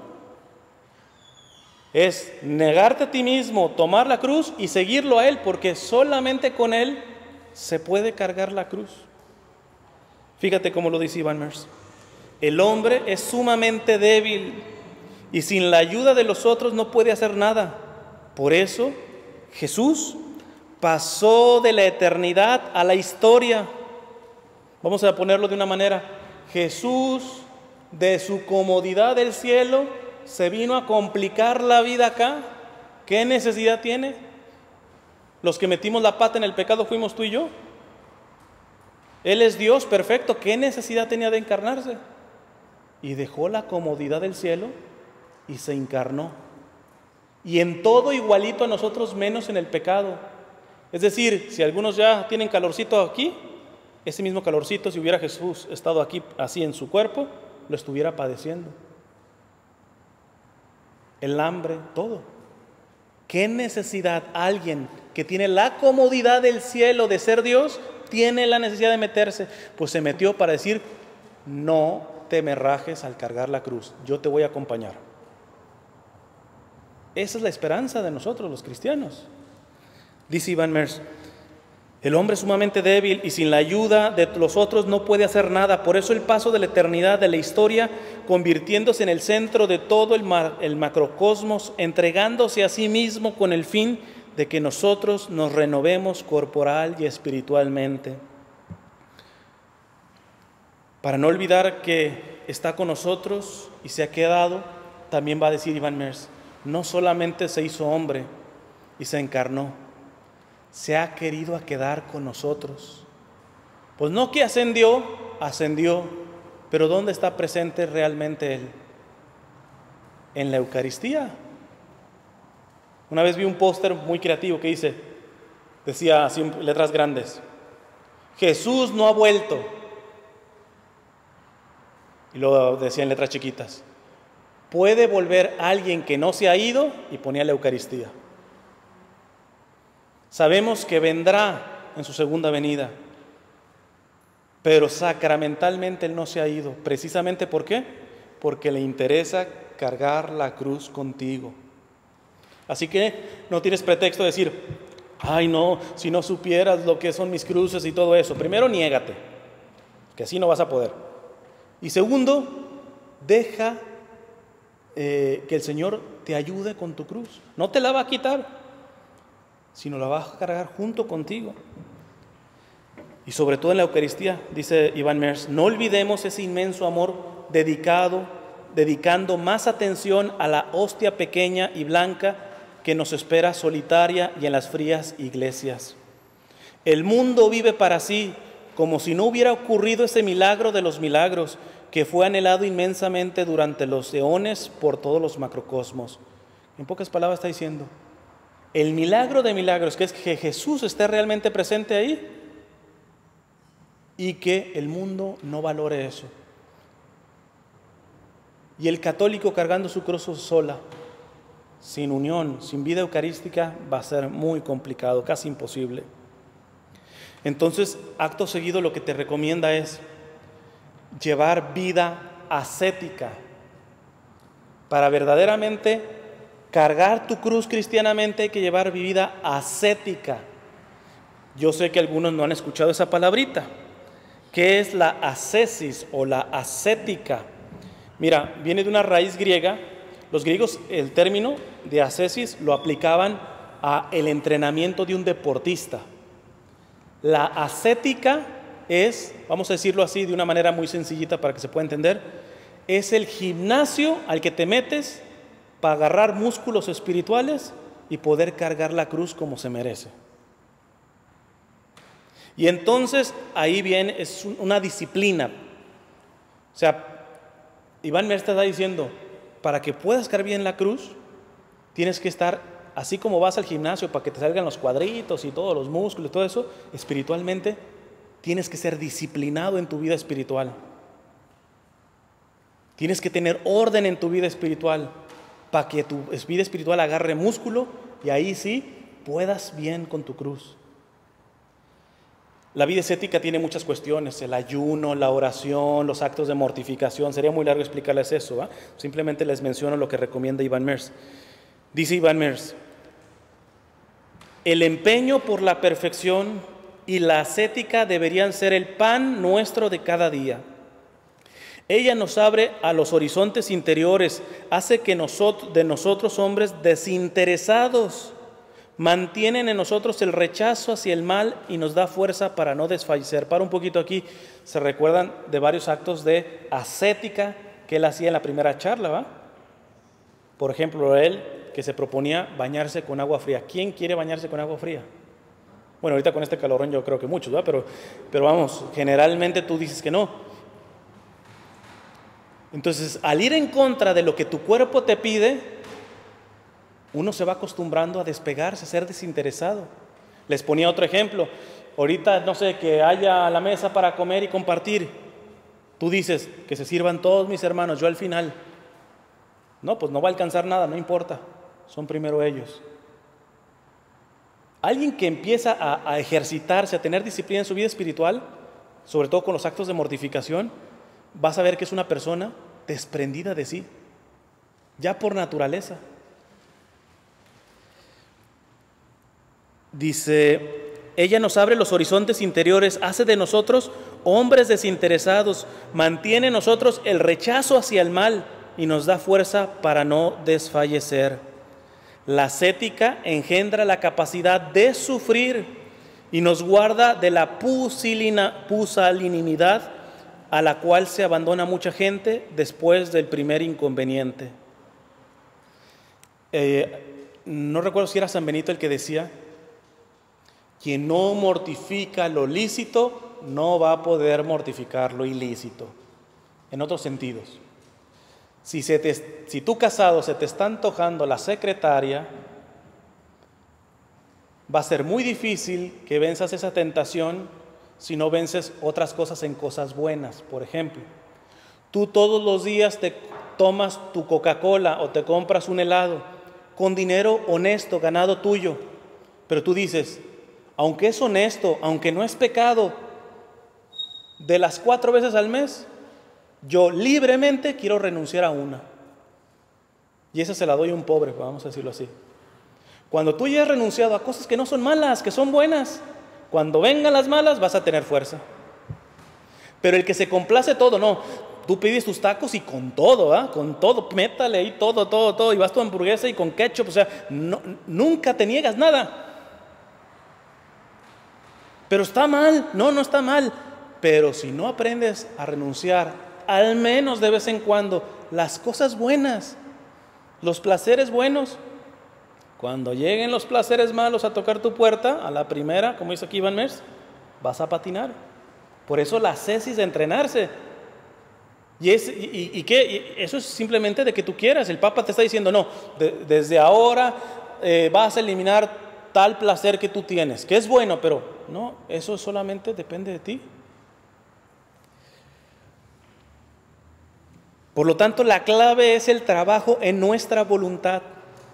Es negarte a ti mismo, tomar la cruz y seguirlo a Él, porque solamente con Él se puede cargar la cruz. Fíjate cómo lo dice Iván Mers. El hombre es sumamente débil y sin la ayuda de los otros no puede hacer nada. Por eso Jesús pasó de la eternidad a la historia. Vamos a ponerlo de una manera. Jesús, de su comodidad del cielo, se vino a complicar la vida acá. ¿Qué necesidad tiene? Los que metimos la pata en el pecado fuimos tú y yo. Él es Dios perfecto. ¿Qué necesidad tenía de encarnarse? Y dejó la comodidad del cielo y se encarnó. Y en todo igualito a nosotros, menos en el pecado. Es decir, si algunos ya tienen calorcito aquí, ese mismo calorcito, si hubiera Jesús estado aquí así en su cuerpo, lo estuviera padeciendo. El hambre, todo. ¿Qué necesidad alguien que tiene la comodidad del cielo de ser Dios tiene la necesidad de meterse? Pues se metió para decir, no te me rajes al cargar la cruz, yo te voy a acompañar. Esa es la esperanza de nosotros los cristianos. Dice Iván Mers, el hombre es sumamente débil y sin la ayuda de los otros no puede hacer nada. Por eso el paso de la eternidad, de la historia, convirtiéndose en el centro de todo el, mar, el macrocosmos, entregándose a sí mismo con el fin de que nosotros nos renovemos corporal y espiritualmente. Para no olvidar que está con nosotros y se ha quedado, también va a decir Iván Mers, no solamente se hizo hombre y se encarnó, se ha querido a quedar con nosotros. Pues no que ascendió, ascendió, pero ¿dónde está presente realmente Él? En la Eucaristía. Una vez vi un póster muy creativo que dice, decía así en letras grandes, Jesús no ha vuelto. Y luego decía en letras chiquitas, ¿puede volver alguien que no se ha ido? Y ponía la Eucaristía. Sabemos que vendrá en su segunda venida, pero sacramentalmente Él no se ha ido. ¿Precisamente por qué? Porque le interesa cargar la cruz contigo. Así que no tienes pretexto de decir, ay no, si no supieras lo que son mis cruces y todo eso. Primero, niégate, que así no vas a poder. Y segundo, deja eh, que el Señor te ayude con tu cruz. No te la va a quitar, sino la va a cargar junto contigo. Y sobre todo en la Eucaristía, dice Iván Mers, no olvidemos ese inmenso amor dedicado, dedicando más atención a la hostia pequeña y blanca que nos espera solitaria y en las frías iglesias. El mundo vive para sí, como si no hubiera ocurrido ese milagro de los milagros, que fue anhelado inmensamente durante los eones por todos los macrocosmos. En pocas palabras está diciendo, el milagro de milagros, que es que Jesús esté realmente presente ahí y que el mundo no valore eso. Y el católico cargando su cruz sola, sin unión, sin vida eucarística, va a ser muy complicado, casi imposible. Entonces, acto seguido, lo que te recomienda es llevar vida ascética para verdaderamente cargar tu cruz cristianamente. Hay que llevar vida ascética. Yo sé que algunos no han escuchado esa palabrita. ¿Qué es la ascesis o la ascética? Mira, viene de una raíz griega. Los griegos el término de ascesis lo aplicaban a el entrenamiento de un deportista. La ascética es, vamos a decirlo así de una manera muy sencillita para que se pueda entender, es el gimnasio al que te metes para agarrar músculos espirituales y poder cargar la cruz como se merece. Y entonces ahí viene, es una disciplina. O sea, Iván Merz te está diciendo, para que puedas cargar bien la cruz, tienes que estar, así como vas al gimnasio para que te salgan los cuadritos y todos los músculos y todo eso, espiritualmente tienes que ser disciplinado en tu vida espiritual. Tienes que tener orden en tu vida espiritual para que tu vida espiritual agarre músculo y ahí sí puedas bien con tu cruz. La vida ascética tiene muchas cuestiones, el ayuno, la oración, los actos de mortificación. Sería muy largo explicarles eso, ¿eh? Simplemente les menciono lo que recomienda Iván Merz. Dice Iván Merz, el empeño por la perfección y la ascética deberían ser el pan nuestro de cada día. Ella nos abre a los horizontes interiores, hace que nosotros, de nosotros hombres desinteresados, mantienen en nosotros el rechazo hacia el mal y nos da fuerza para no desfallecer. Para un poquito aquí, se recuerdan de varios actos de ascética que él hacía en la primera charla, ¿va? Por ejemplo, él que se proponía bañarse con agua fría. ¿Quién quiere bañarse con agua fría? Bueno, ahorita con este calorón yo creo que muchos, ¿va? Pero, pero vamos, generalmente tú dices que no. Entonces, al ir en contra de lo que tu cuerpo te pide, uno se va acostumbrando a despegarse, a ser desinteresado. Les ponía otro ejemplo. Ahorita, no sé, que haya a la mesa para comer y compartir. Tú dices, que se sirvan todos mis hermanos, yo al final. No, pues no va a alcanzar nada, no importa. Son primero ellos. Alguien que empieza a, a ejercitarse, a tener disciplina en su vida espiritual, sobre todo con los actos de mortificación, vas a ver que es una persona desprendida de sí, ya por naturaleza. Dice, ella nos abre los horizontes interiores, hace de nosotros hombres desinteresados, mantiene en nosotros el rechazo hacia el mal y nos da fuerza para no desfallecer. La ascética engendra la capacidad de sufrir y nos guarda de la pusilina, pusilanimidad a la cual se abandona mucha gente después del primer inconveniente. Eh, no recuerdo si era San Benito el que decía, quien no mortifica lo lícito, no va a poder mortificar lo ilícito. En otros sentidos, si, se te, si tú casado se te está antojando la secretaria, va a ser muy difícil que venzas esa tentación si no vences otras cosas en cosas buenas. Por ejemplo, tú todos los días te tomas tu Coca-Cola o te compras un helado con dinero honesto, ganado tuyo, pero tú dices, aunque es honesto, aunque no es pecado, de las cuatro veces al mes, yo libremente quiero renunciar a una. Y esa se la doy a un pobre, vamos a decirlo así. Cuando tú ya has renunciado a cosas que no son malas, que son buenas, cuando vengan las malas vas a tener fuerza. Pero el que se complace todo, no. Tú pides tus tacos y con todo, ¿ah? Con todo, métale ahí todo, todo, todo. Y vas tu hamburguesa y con ketchup, o sea, no, nunca te niegas nada. Pero está mal, no, no está mal. Pero si no aprendes a renunciar, al menos de vez en cuando, las cosas buenas, los placeres buenos, cuando lleguen los placeres malos a tocar tu puerta, a la primera, como dice aquí Iván Merz, vas a patinar. Por eso la ascesis de entrenarse. ¿Y, es, y, y qué? Y eso es simplemente de que tú quieras. El Papa te está diciendo, no, de, desde ahora eh, vas a eliminar tal placer que tú tienes, que es bueno, pero no, eso solamente depende de ti. Por lo tanto, la clave es el trabajo en nuestra voluntad.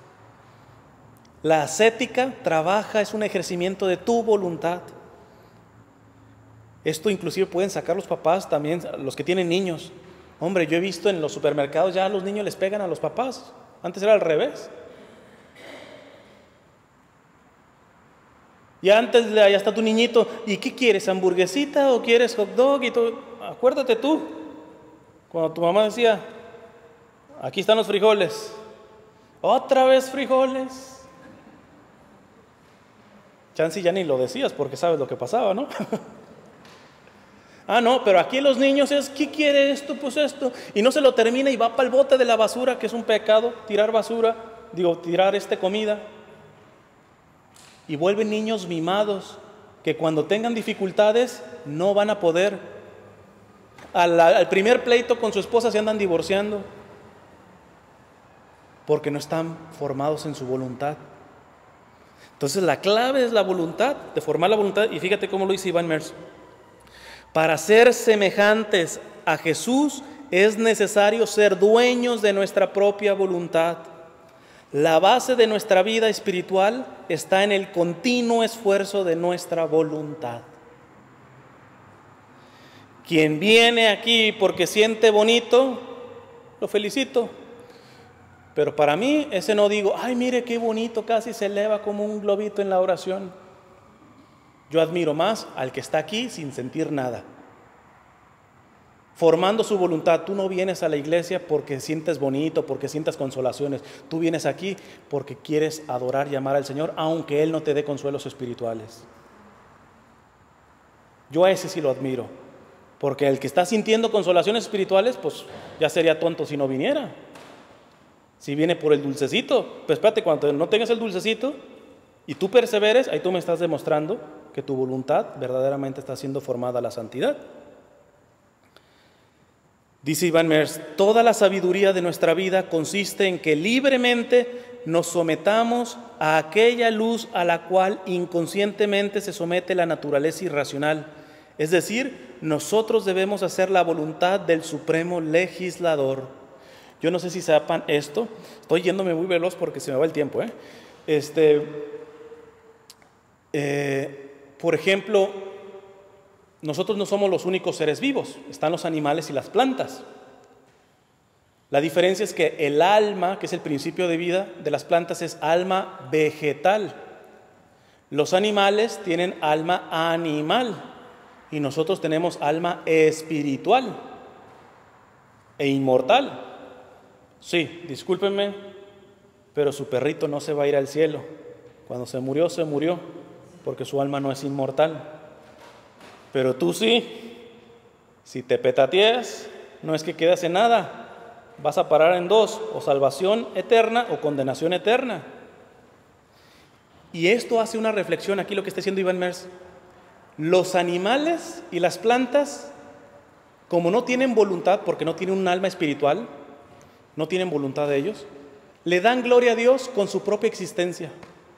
La ascética trabaja, es un ejercimiento de tu voluntad. Esto inclusive pueden sacar los papás también, los que tienen niños. Hombre, yo he visto en los supermercados ya los niños les pegan a los papás. Antes era al revés. Y antes ya está tu niñito, ¿y qué quieres? ¿Hamburguesita o quieres hot dog? Y todo. Acuérdate tú, cuando tu mamá decía, aquí están los frijoles. ¿Otra vez frijoles? Chance ya ni lo decías porque sabes lo que pasaba, ¿no? Ah, no, pero aquí los niños es, ¿qué quiere esto? Pues esto. Y no se lo termina y va para el bote de la basura, que es un pecado, tirar basura, digo, tirar este comida. Y vuelven niños mimados, que cuando tengan dificultades no van a poder. Al, al primer pleito con su esposa se andan divorciando, porque no están formados en su voluntad. Entonces la clave es la voluntad, de formar la voluntad. Y fíjate cómo lo dice Iván Merz. Para ser semejantes a Jesús es necesario ser dueños de nuestra propia voluntad. La base de nuestra vida espiritual está en el continuo esfuerzo de nuestra voluntad. Quien viene aquí porque siente bonito, lo felicito. Pero para mí, ese no digo, ay, mire qué bonito, casi se eleva como un globito en la oración. Yo admiro más al que está aquí sin sentir nada, formando su voluntad. Tú no vienes a la iglesia porque sientes bonito, porque sientas consolaciones. Tú vienes aquí porque quieres adorar y amar al Señor, aunque Él no te dé consuelos espirituales. Yo a ese sí lo admiro, porque el que está sintiendo consolaciones espirituales, pues ya sería tonto si no viniera. Si viene por el dulcecito, pues espérate, cuando no tengas el dulcecito y tú perseveres, ahí tú me estás demostrando que tu voluntad verdaderamente está siendo formada a la santidad. Dice Iván Merz, toda la sabiduría de nuestra vida consiste en que libremente nos sometamos a aquella luz a la cual inconscientemente se somete la naturaleza irracional. Es decir, nosotros debemos hacer la voluntad del supremo legislador. Yo no sé si sepan esto, estoy yéndome muy veloz porque se me va el tiempo, ¿eh? Este, eh, por ejemplo, nosotros no somos los únicos seres vivos, están los animales y las plantas. La diferencia es que el alma, que es el principio de vida de las plantas, es alma vegetal. Los animales tienen alma animal y nosotros tenemos alma espiritual e inmortal. Sí, discúlpenme, pero su perrito no se va a ir al cielo. Cuando se murió, se murió, porque su alma no es inmortal. Pero tú sí, si te petateas, no es que quedas en nada, vas a parar en dos, o salvación eterna o condenación eterna. Y esto hace una reflexión, aquí lo que está diciendo Iván Merz. Los animales y las plantas, como no tienen voluntad, porque no tienen un alma espiritual, no tienen voluntad de ellos, le dan gloria a Dios con su propia existencia.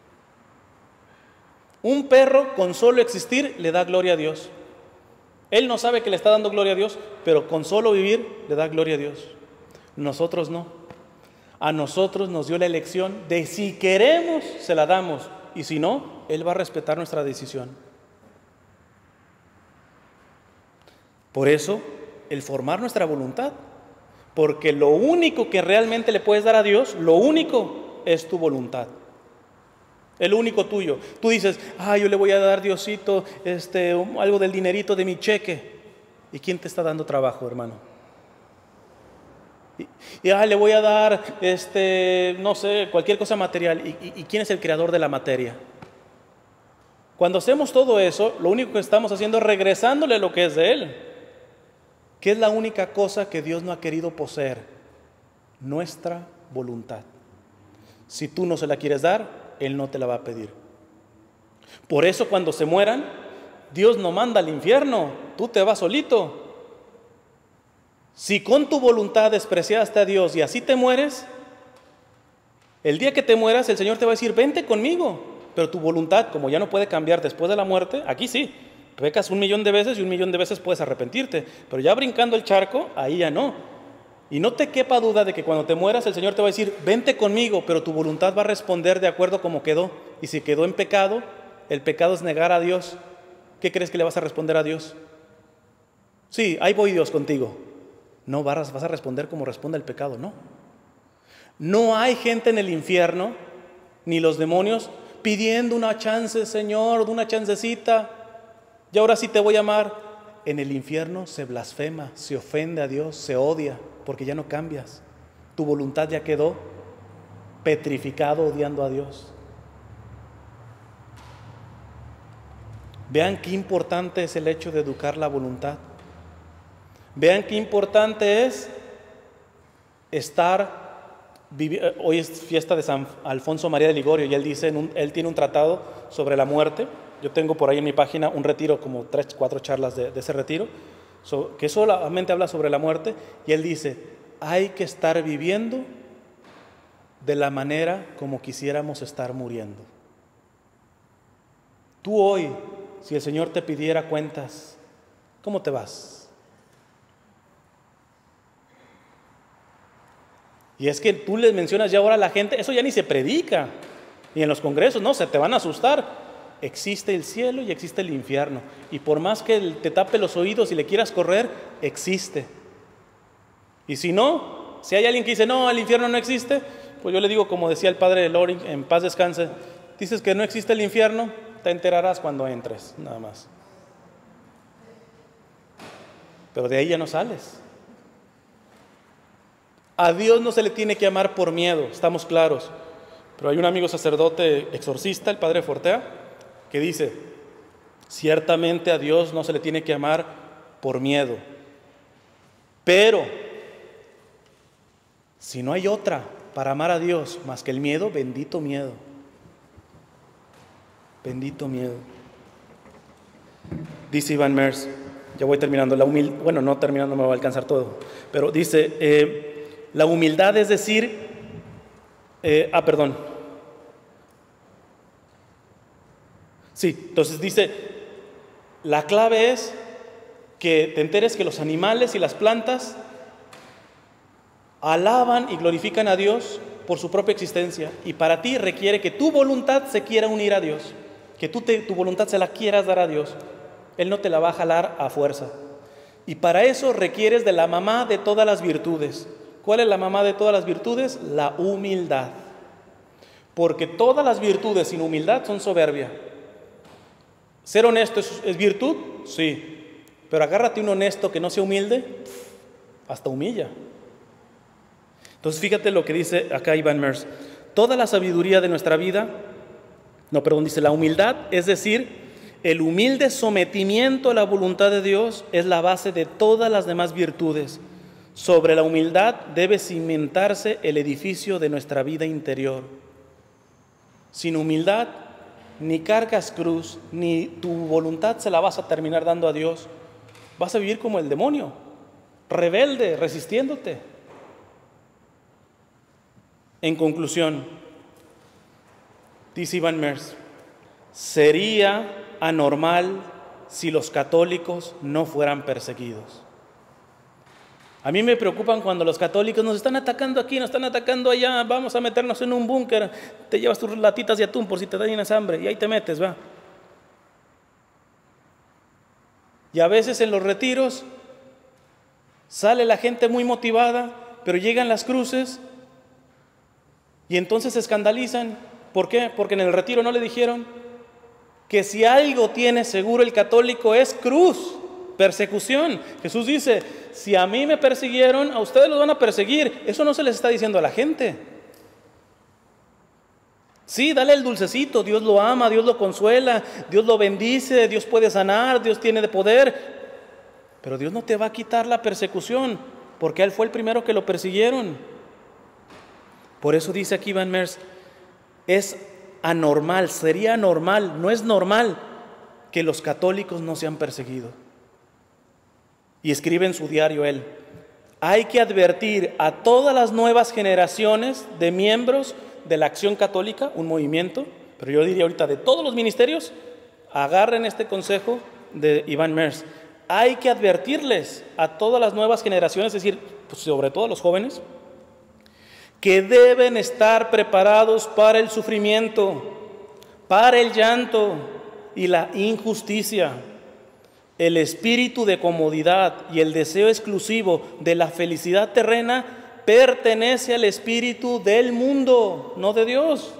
Un perro con solo existir le da gloria a Dios. Él no sabe que le está dando gloria a Dios, pero con solo vivir le da gloria a Dios. Nosotros no. A nosotros nos dio la elección de si queremos, se la damos, y si no, Él va a respetar nuestra decisión. Por eso, el formar nuestra voluntad, porque lo único que realmente le puedes dar a Dios, lo único es tu voluntad. El único tuyo. Tú dices, ah, yo le voy a dar, Diosito, este, algo del dinerito de mi cheque. ¿Y quién te está dando trabajo, hermano? Y, y ah, le voy a dar, este, no sé, cualquier cosa material. ¿Y, y, y quién es el creador de la materia? Cuando hacemos todo eso, lo único que estamos haciendo es regresándole lo que es de Él. ¿Qué es la única cosa que Dios no ha querido poseer? Nuestra voluntad. Si tú no se la quieres dar, Él no te la va a pedir. Por eso cuando se mueran, Dios no manda al infierno, tú te vas solito. Si con tu voluntad despreciaste a Dios y así te mueres, el día que te mueras el Señor te va a decir, vente conmigo. Pero tu voluntad, como ya no puede cambiar después de la muerte, aquí sí, pecas un millón de veces y un millón de veces puedes arrepentirte. Pero ya brincando el charco, ahí ya no. Y no te quepa duda de que cuando te mueras el Señor te va a decir, vente conmigo, pero tu voluntad va a responder de acuerdo como quedó. Y si quedó en pecado, el pecado es negar a Dios. ¿Qué crees que le vas a responder a Dios? Sí, ahí voy Dios contigo. No vas a responder como responde el pecado, no. No hay gente en el infierno, ni los demonios, pidiendo una chance, Señor, una chancecita, y ahora sí te voy a amar. En el infierno se blasfema, se ofende a Dios, se odia, porque ya no cambias. Tu voluntad ya quedó petrificado odiando a Dios. Vean qué importante es el hecho de educar la voluntad. Vean qué importante es estar... Vivir, hoy es fiesta de San Alfonso María de Ligorio y él dice, en un, él tiene un tratado sobre la muerte. Yo tengo por ahí en mi página un retiro, como tres, cuatro charlas de, de ese retiro, so, que solamente habla sobre la muerte. Y él dice, hay que estar viviendo de la manera como quisiéramos estar muriendo. Tú hoy, si el Señor te pidiera cuentas, ¿cómo te vas? Y es que tú les mencionas ya ahora a la gente, eso ya ni se predica, y en los congresos, no, se te van a asustar. Existe el cielo y existe el infierno, y por más que te tape los oídos y le quieras correr, existe. Y si no, si hay alguien que dice, no, el infierno no existe, pues yo le digo, como decía el padre Loring, en paz descanse, dices que no existe el infierno, te enterarás cuando entres, nada más. Pero de ahí ya no sales. A Dios no se le tiene que amar por miedo, estamos claros. Pero hay un amigo sacerdote exorcista, el padre Fortea, que dice, ciertamente a Dios no se le tiene que amar por miedo. Pero, si no hay otra para amar a Dios más que el miedo, bendito miedo. Bendito miedo. Dice Ivan Mers, ya voy terminando, la humil... bueno, no terminando, me va a alcanzar todo, pero dice... Eh, La humildad es decir, eh, ah, perdón. Sí, entonces dice, la clave es que te enteres que los animales y las plantas alaban y glorifican a Dios por su propia existencia. Y para ti requiere que tu voluntad se quiera unir a Dios, que tú te, tu voluntad se la quieras dar a Dios. Él no te la va a jalar a fuerza. Y para eso requieres de la mamá de todas las virtudes. ¿Cuál es la mamá de todas las virtudes? La humildad. Porque todas las virtudes sin humildad son soberbia. ¿Ser honesto es, es virtud? Sí. Pero agárrate un honesto que no sea humilde, hasta humilla. Entonces fíjate lo que dice acá Ivan Mers. Toda la sabiduría de nuestra vida, no, perdón, dice la humildad, es decir, el humilde sometimiento a la voluntad de Dios es la base de todas las demás virtudes. Sobre la humildad debe cimentarse el edificio de nuestra vida interior. Sin humildad, ni cargas cruz, ni tu voluntad se la vas a terminar dando a Dios. Vas a vivir como el demonio, rebelde, resistiéndote. En conclusión, dice Ivan Mers, sería anormal si los católicos no fueran perseguidos. A mí me preocupan cuando los católicos nos están atacando aquí, nos están atacando allá, vamos a meternos en un búnker, te llevas tus latitas de atún por si te dañas hambre y ahí te metes, va. Y a veces en los retiros sale la gente muy motivada, pero llegan las cruces y entonces se escandalizan. ¿Por qué? Porque en el retiro no le dijeron que si algo tiene seguro el católico es cruz, persecución. Jesús dice, si a mí me persiguieron, a ustedes los van a perseguir. Eso no se les está diciendo a la gente. Sí, dale el dulcecito, Dios lo ama, Dios lo consuela, Dios lo bendice, Dios puede sanar, Dios tiene de poder. Pero Dios no te va a quitar la persecución, porque Él fue el primero que lo persiguieron. Por eso dice aquí Ivan Mers, es anormal, sería anormal, no es normal que los católicos no sean perseguidos. Y escribe en su diario él, Hay que advertir a todas las nuevas generaciones de miembros de la Acción Católica, un movimiento, pero yo diría ahorita de todos los ministerios, agarren este consejo de Iván Merz. Hay que advertirles a todas las nuevas generaciones, es decir, pues sobre todo a los jóvenes, que deben estar preparados para el sufrimiento, para el llanto y la injusticia. El espíritu de comodidad y el deseo exclusivo de la felicidad terrena pertenece al espíritu del mundo, no de Dios.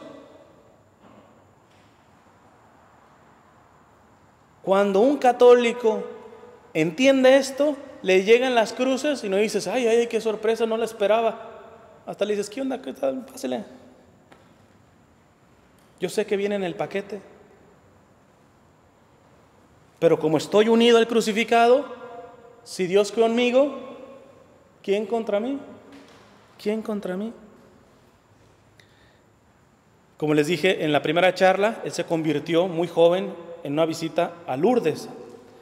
Cuando un católico entiende esto, le llegan las cruces y no dices, ay, ay, qué sorpresa, no la esperaba. Hasta le dices, ¿qué onda? ¿Qué tal? Pásele. Yo sé que viene en el paquete. Pero como estoy unido al crucificado, si Dios conmigo, ¿quién contra mí? ¿Quién contra mí? Como les dije en la primera charla, él se convirtió muy joven en una visita a Lourdes.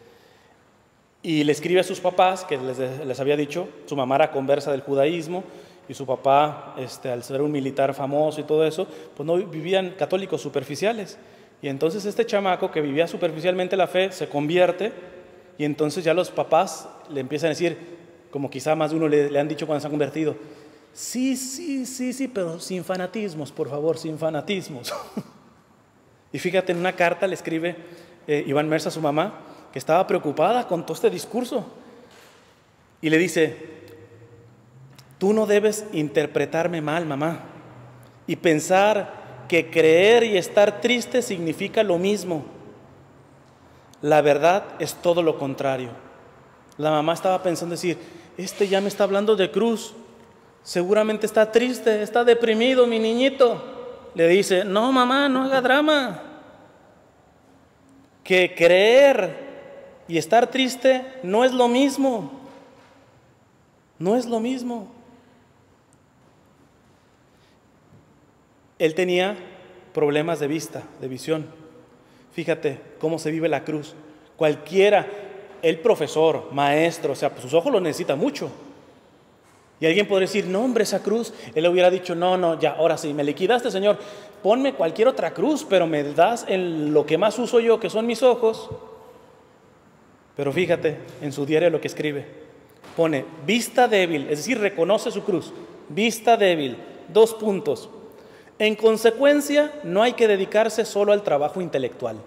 Y le escribe a sus papás, que les, les había dicho, su mamá era conversa del judaísmo, y su papá, este, al ser un militar famoso y todo eso, pues no vivían católicos superficiales. Y entonces este chamaco que vivía superficialmente la fe se convierte, y entonces ya los papás le empiezan a decir, como quizá más de uno le, le han dicho cuando se han convertido, sí, sí, sí, sí, pero sin fanatismos, por favor, sin fanatismos. Y fíjate, en una carta le escribe eh, Iván Merz a su mamá, que estaba preocupada con todo este discurso, y le dice, tú no debes interpretarme mal, mamá, y pensar que creer y estar triste significa lo mismo. La verdad es todo lo contrario. La mamá estaba pensando decir, este ya me está hablando de cruz, seguramente está triste, está deprimido mi niñito. Le dice, no mamá, no haga drama. Que creer y estar triste no es lo mismo. No es lo mismo. Él tenía problemas de vista, de visión. Fíjate cómo se vive la cruz. Cualquiera, el profesor, maestro, o sea, pues sus ojos lo necesitan mucho. Y alguien podría decir, no hombre, esa cruz. Él le hubiera dicho, no, no, ya, ahora sí, me liquidaste, Señor. Ponme cualquier otra cruz, pero me das en lo que más uso yo, que son mis ojos. Pero fíjate, en su diario lo que escribe. Pone, vista débil, es decir, reconoce su cruz. Vista débil, dos puntos. En consecuencia, no hay que dedicarse solo al trabajo intelectual.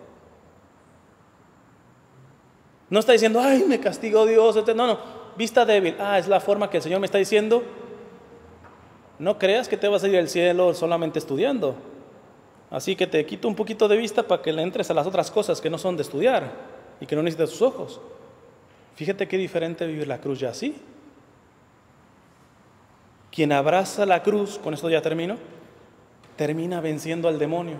No está diciendo, ay, me castigó Dios. No, no, vista débil. Ah, es la forma que el Señor me está diciendo. No creas que te vas a ir al cielo solamente estudiando. Así que te quito un poquito de vista para que le entres a las otras cosas que no son de estudiar y que no necesitas tus ojos. Fíjate qué diferente vivir la cruz ya así. Quien abraza la cruz, con esto ya termino, termina venciendo al demonio.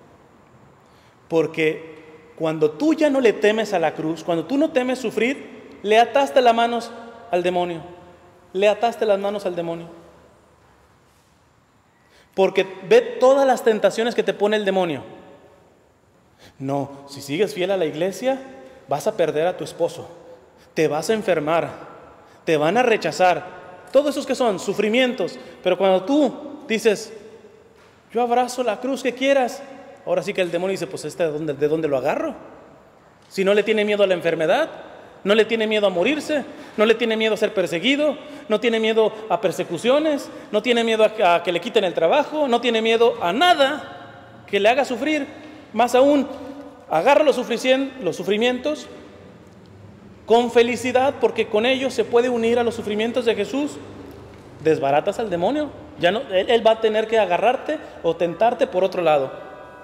Porque cuando tú ya no le temes a la cruz, cuando tú no temes sufrir, le ataste las manos al demonio. Le ataste las manos al demonio. Porque ve todas las tentaciones que te pone el demonio. No, si sigues fiel a la iglesia, vas a perder a tu esposo. Te vas a enfermar. Te van a rechazar. Todos esos que son sufrimientos. Pero cuando tú dices, yo abrazo la cruz que quieras. Ahora sí que el demonio dice, pues este, ¿de dónde, de dónde lo agarro? Si no le tiene miedo a la enfermedad, no le tiene miedo a morirse, no le tiene miedo a ser perseguido, no tiene miedo a persecuciones, no tiene miedo a, a que le quiten el trabajo, no tiene miedo a nada que le haga sufrir. Más aún, agarra los, los sufrimientos con felicidad, porque con ellos se puede unir a los sufrimientos de Jesús. Desbaratas al demonio. Ya no, él, él va a tener que agarrarte o tentarte por otro lado.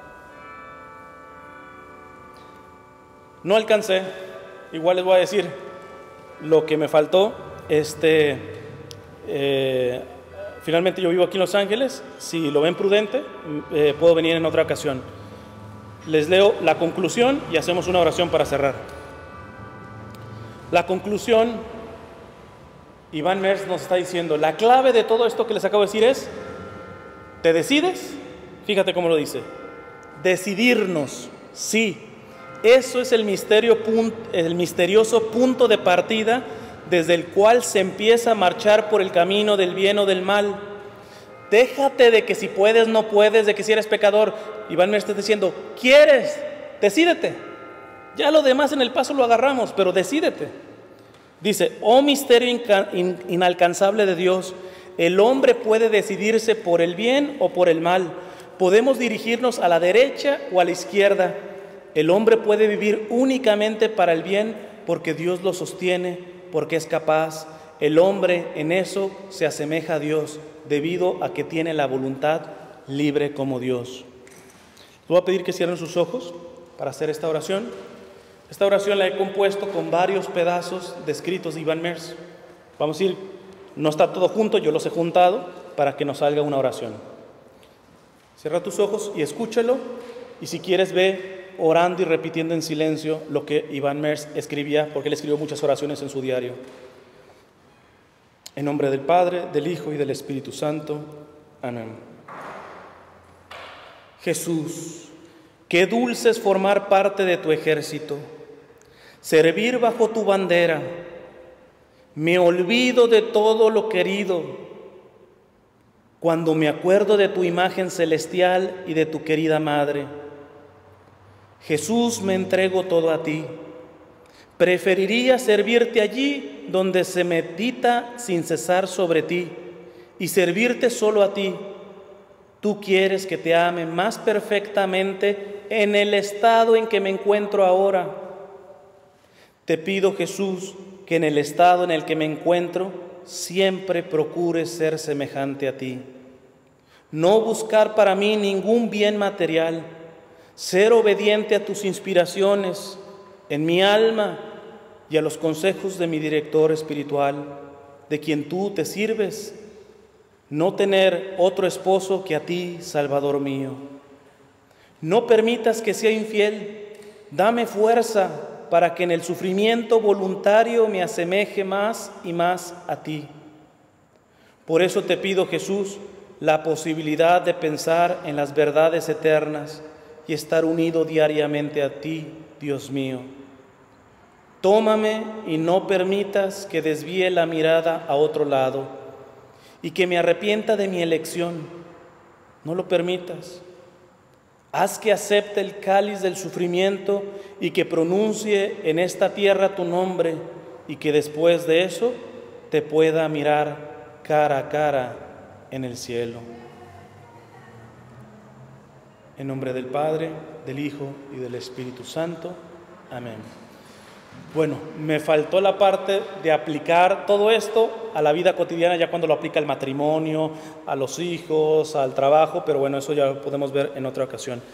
No alcancé. Igual les voy a decir lo que me faltó. Este, eh, finalmente yo vivo aquí en Los Ángeles. Si lo ven prudente, eh, puedo venir en otra ocasión. Les leo la conclusión y hacemos una oración para cerrar. La conclusión, Iván Merz nos está diciendo, la clave de todo esto que les acabo de decir es, ¿te decides? Fíjate cómo lo dice. Decidirnos, sí. Eso es el, misterio, el misterioso punto de partida desde el cual se empieza a marchar por el camino del bien o del mal. Déjate de que si puedes, no puedes, de que si eres pecador. Iván me está diciendo, ¿quieres? Decídete. Ya lo demás en el paso lo agarramos, pero decídete. Dice, oh misterio in- inalcanzable de Dios, el hombre puede decidirse por el bien o por el mal. Podemos dirigirnos a la derecha o a la izquierda. El hombre puede vivir únicamente para el bien porque Dios lo sostiene, porque es capaz. El hombre en eso se asemeja a Dios debido a que tiene la voluntad libre como Dios. Les voy a pedir que cierren sus ojos para hacer esta oración. Esta oración la he compuesto con varios pedazos de escritos de Iván Mers. Vamos a ir, no está todo junto, yo los he juntado para que nos salga una oración. Cierra tus ojos y escúchalo, y si quieres ve orando y repitiendo en silencio lo que Iván Mers escribía, porque él escribió muchas oraciones en su diario. En nombre del Padre, del Hijo y del Espíritu Santo. Amén. Jesús, qué dulce es formar parte de tu ejército, servir bajo tu bandera. Me olvido de todo lo querido cuando me acuerdo de tu imagen celestial y de tu querida Madre. Jesús, me entrego todo a ti. Preferiría servirte allí donde se medita sin cesar sobre ti y servirte solo a ti. Tú quieres que te ame más perfectamente en el estado en que me encuentro ahora. Te pido, Jesús, que en el estado en el que me encuentro siempre procure ser semejante a ti. No buscar para mí ningún bien material, ser obediente a tus inspiraciones en mi alma y a los consejos de mi director espiritual, de quien tú te sirves. No tener otro esposo que a ti, Salvador mío. No permitas que sea infiel. Dame fuerza para que en el sufrimiento voluntario me asemeje más y más a ti. Por eso te pido, Jesús, la posibilidad de pensar en las verdades eternas y estar unido diariamente a ti, Dios mío. Tómame y no permitas que desvíe la mirada a otro lado y que me arrepienta de mi elección. No lo permitas. Haz que acepte el cáliz del sufrimiento y que pronuncie en esta tierra tu nombre y que después de eso te pueda mirar cara a cara en el cielo. En nombre del Padre, del Hijo y del Espíritu Santo. Amén. Bueno, me faltó la parte de aplicar todo esto a la vida cotidiana, ya cuando lo aplica al matrimonio, a los hijos, al trabajo, pero bueno, eso ya lo podemos ver en otra ocasión.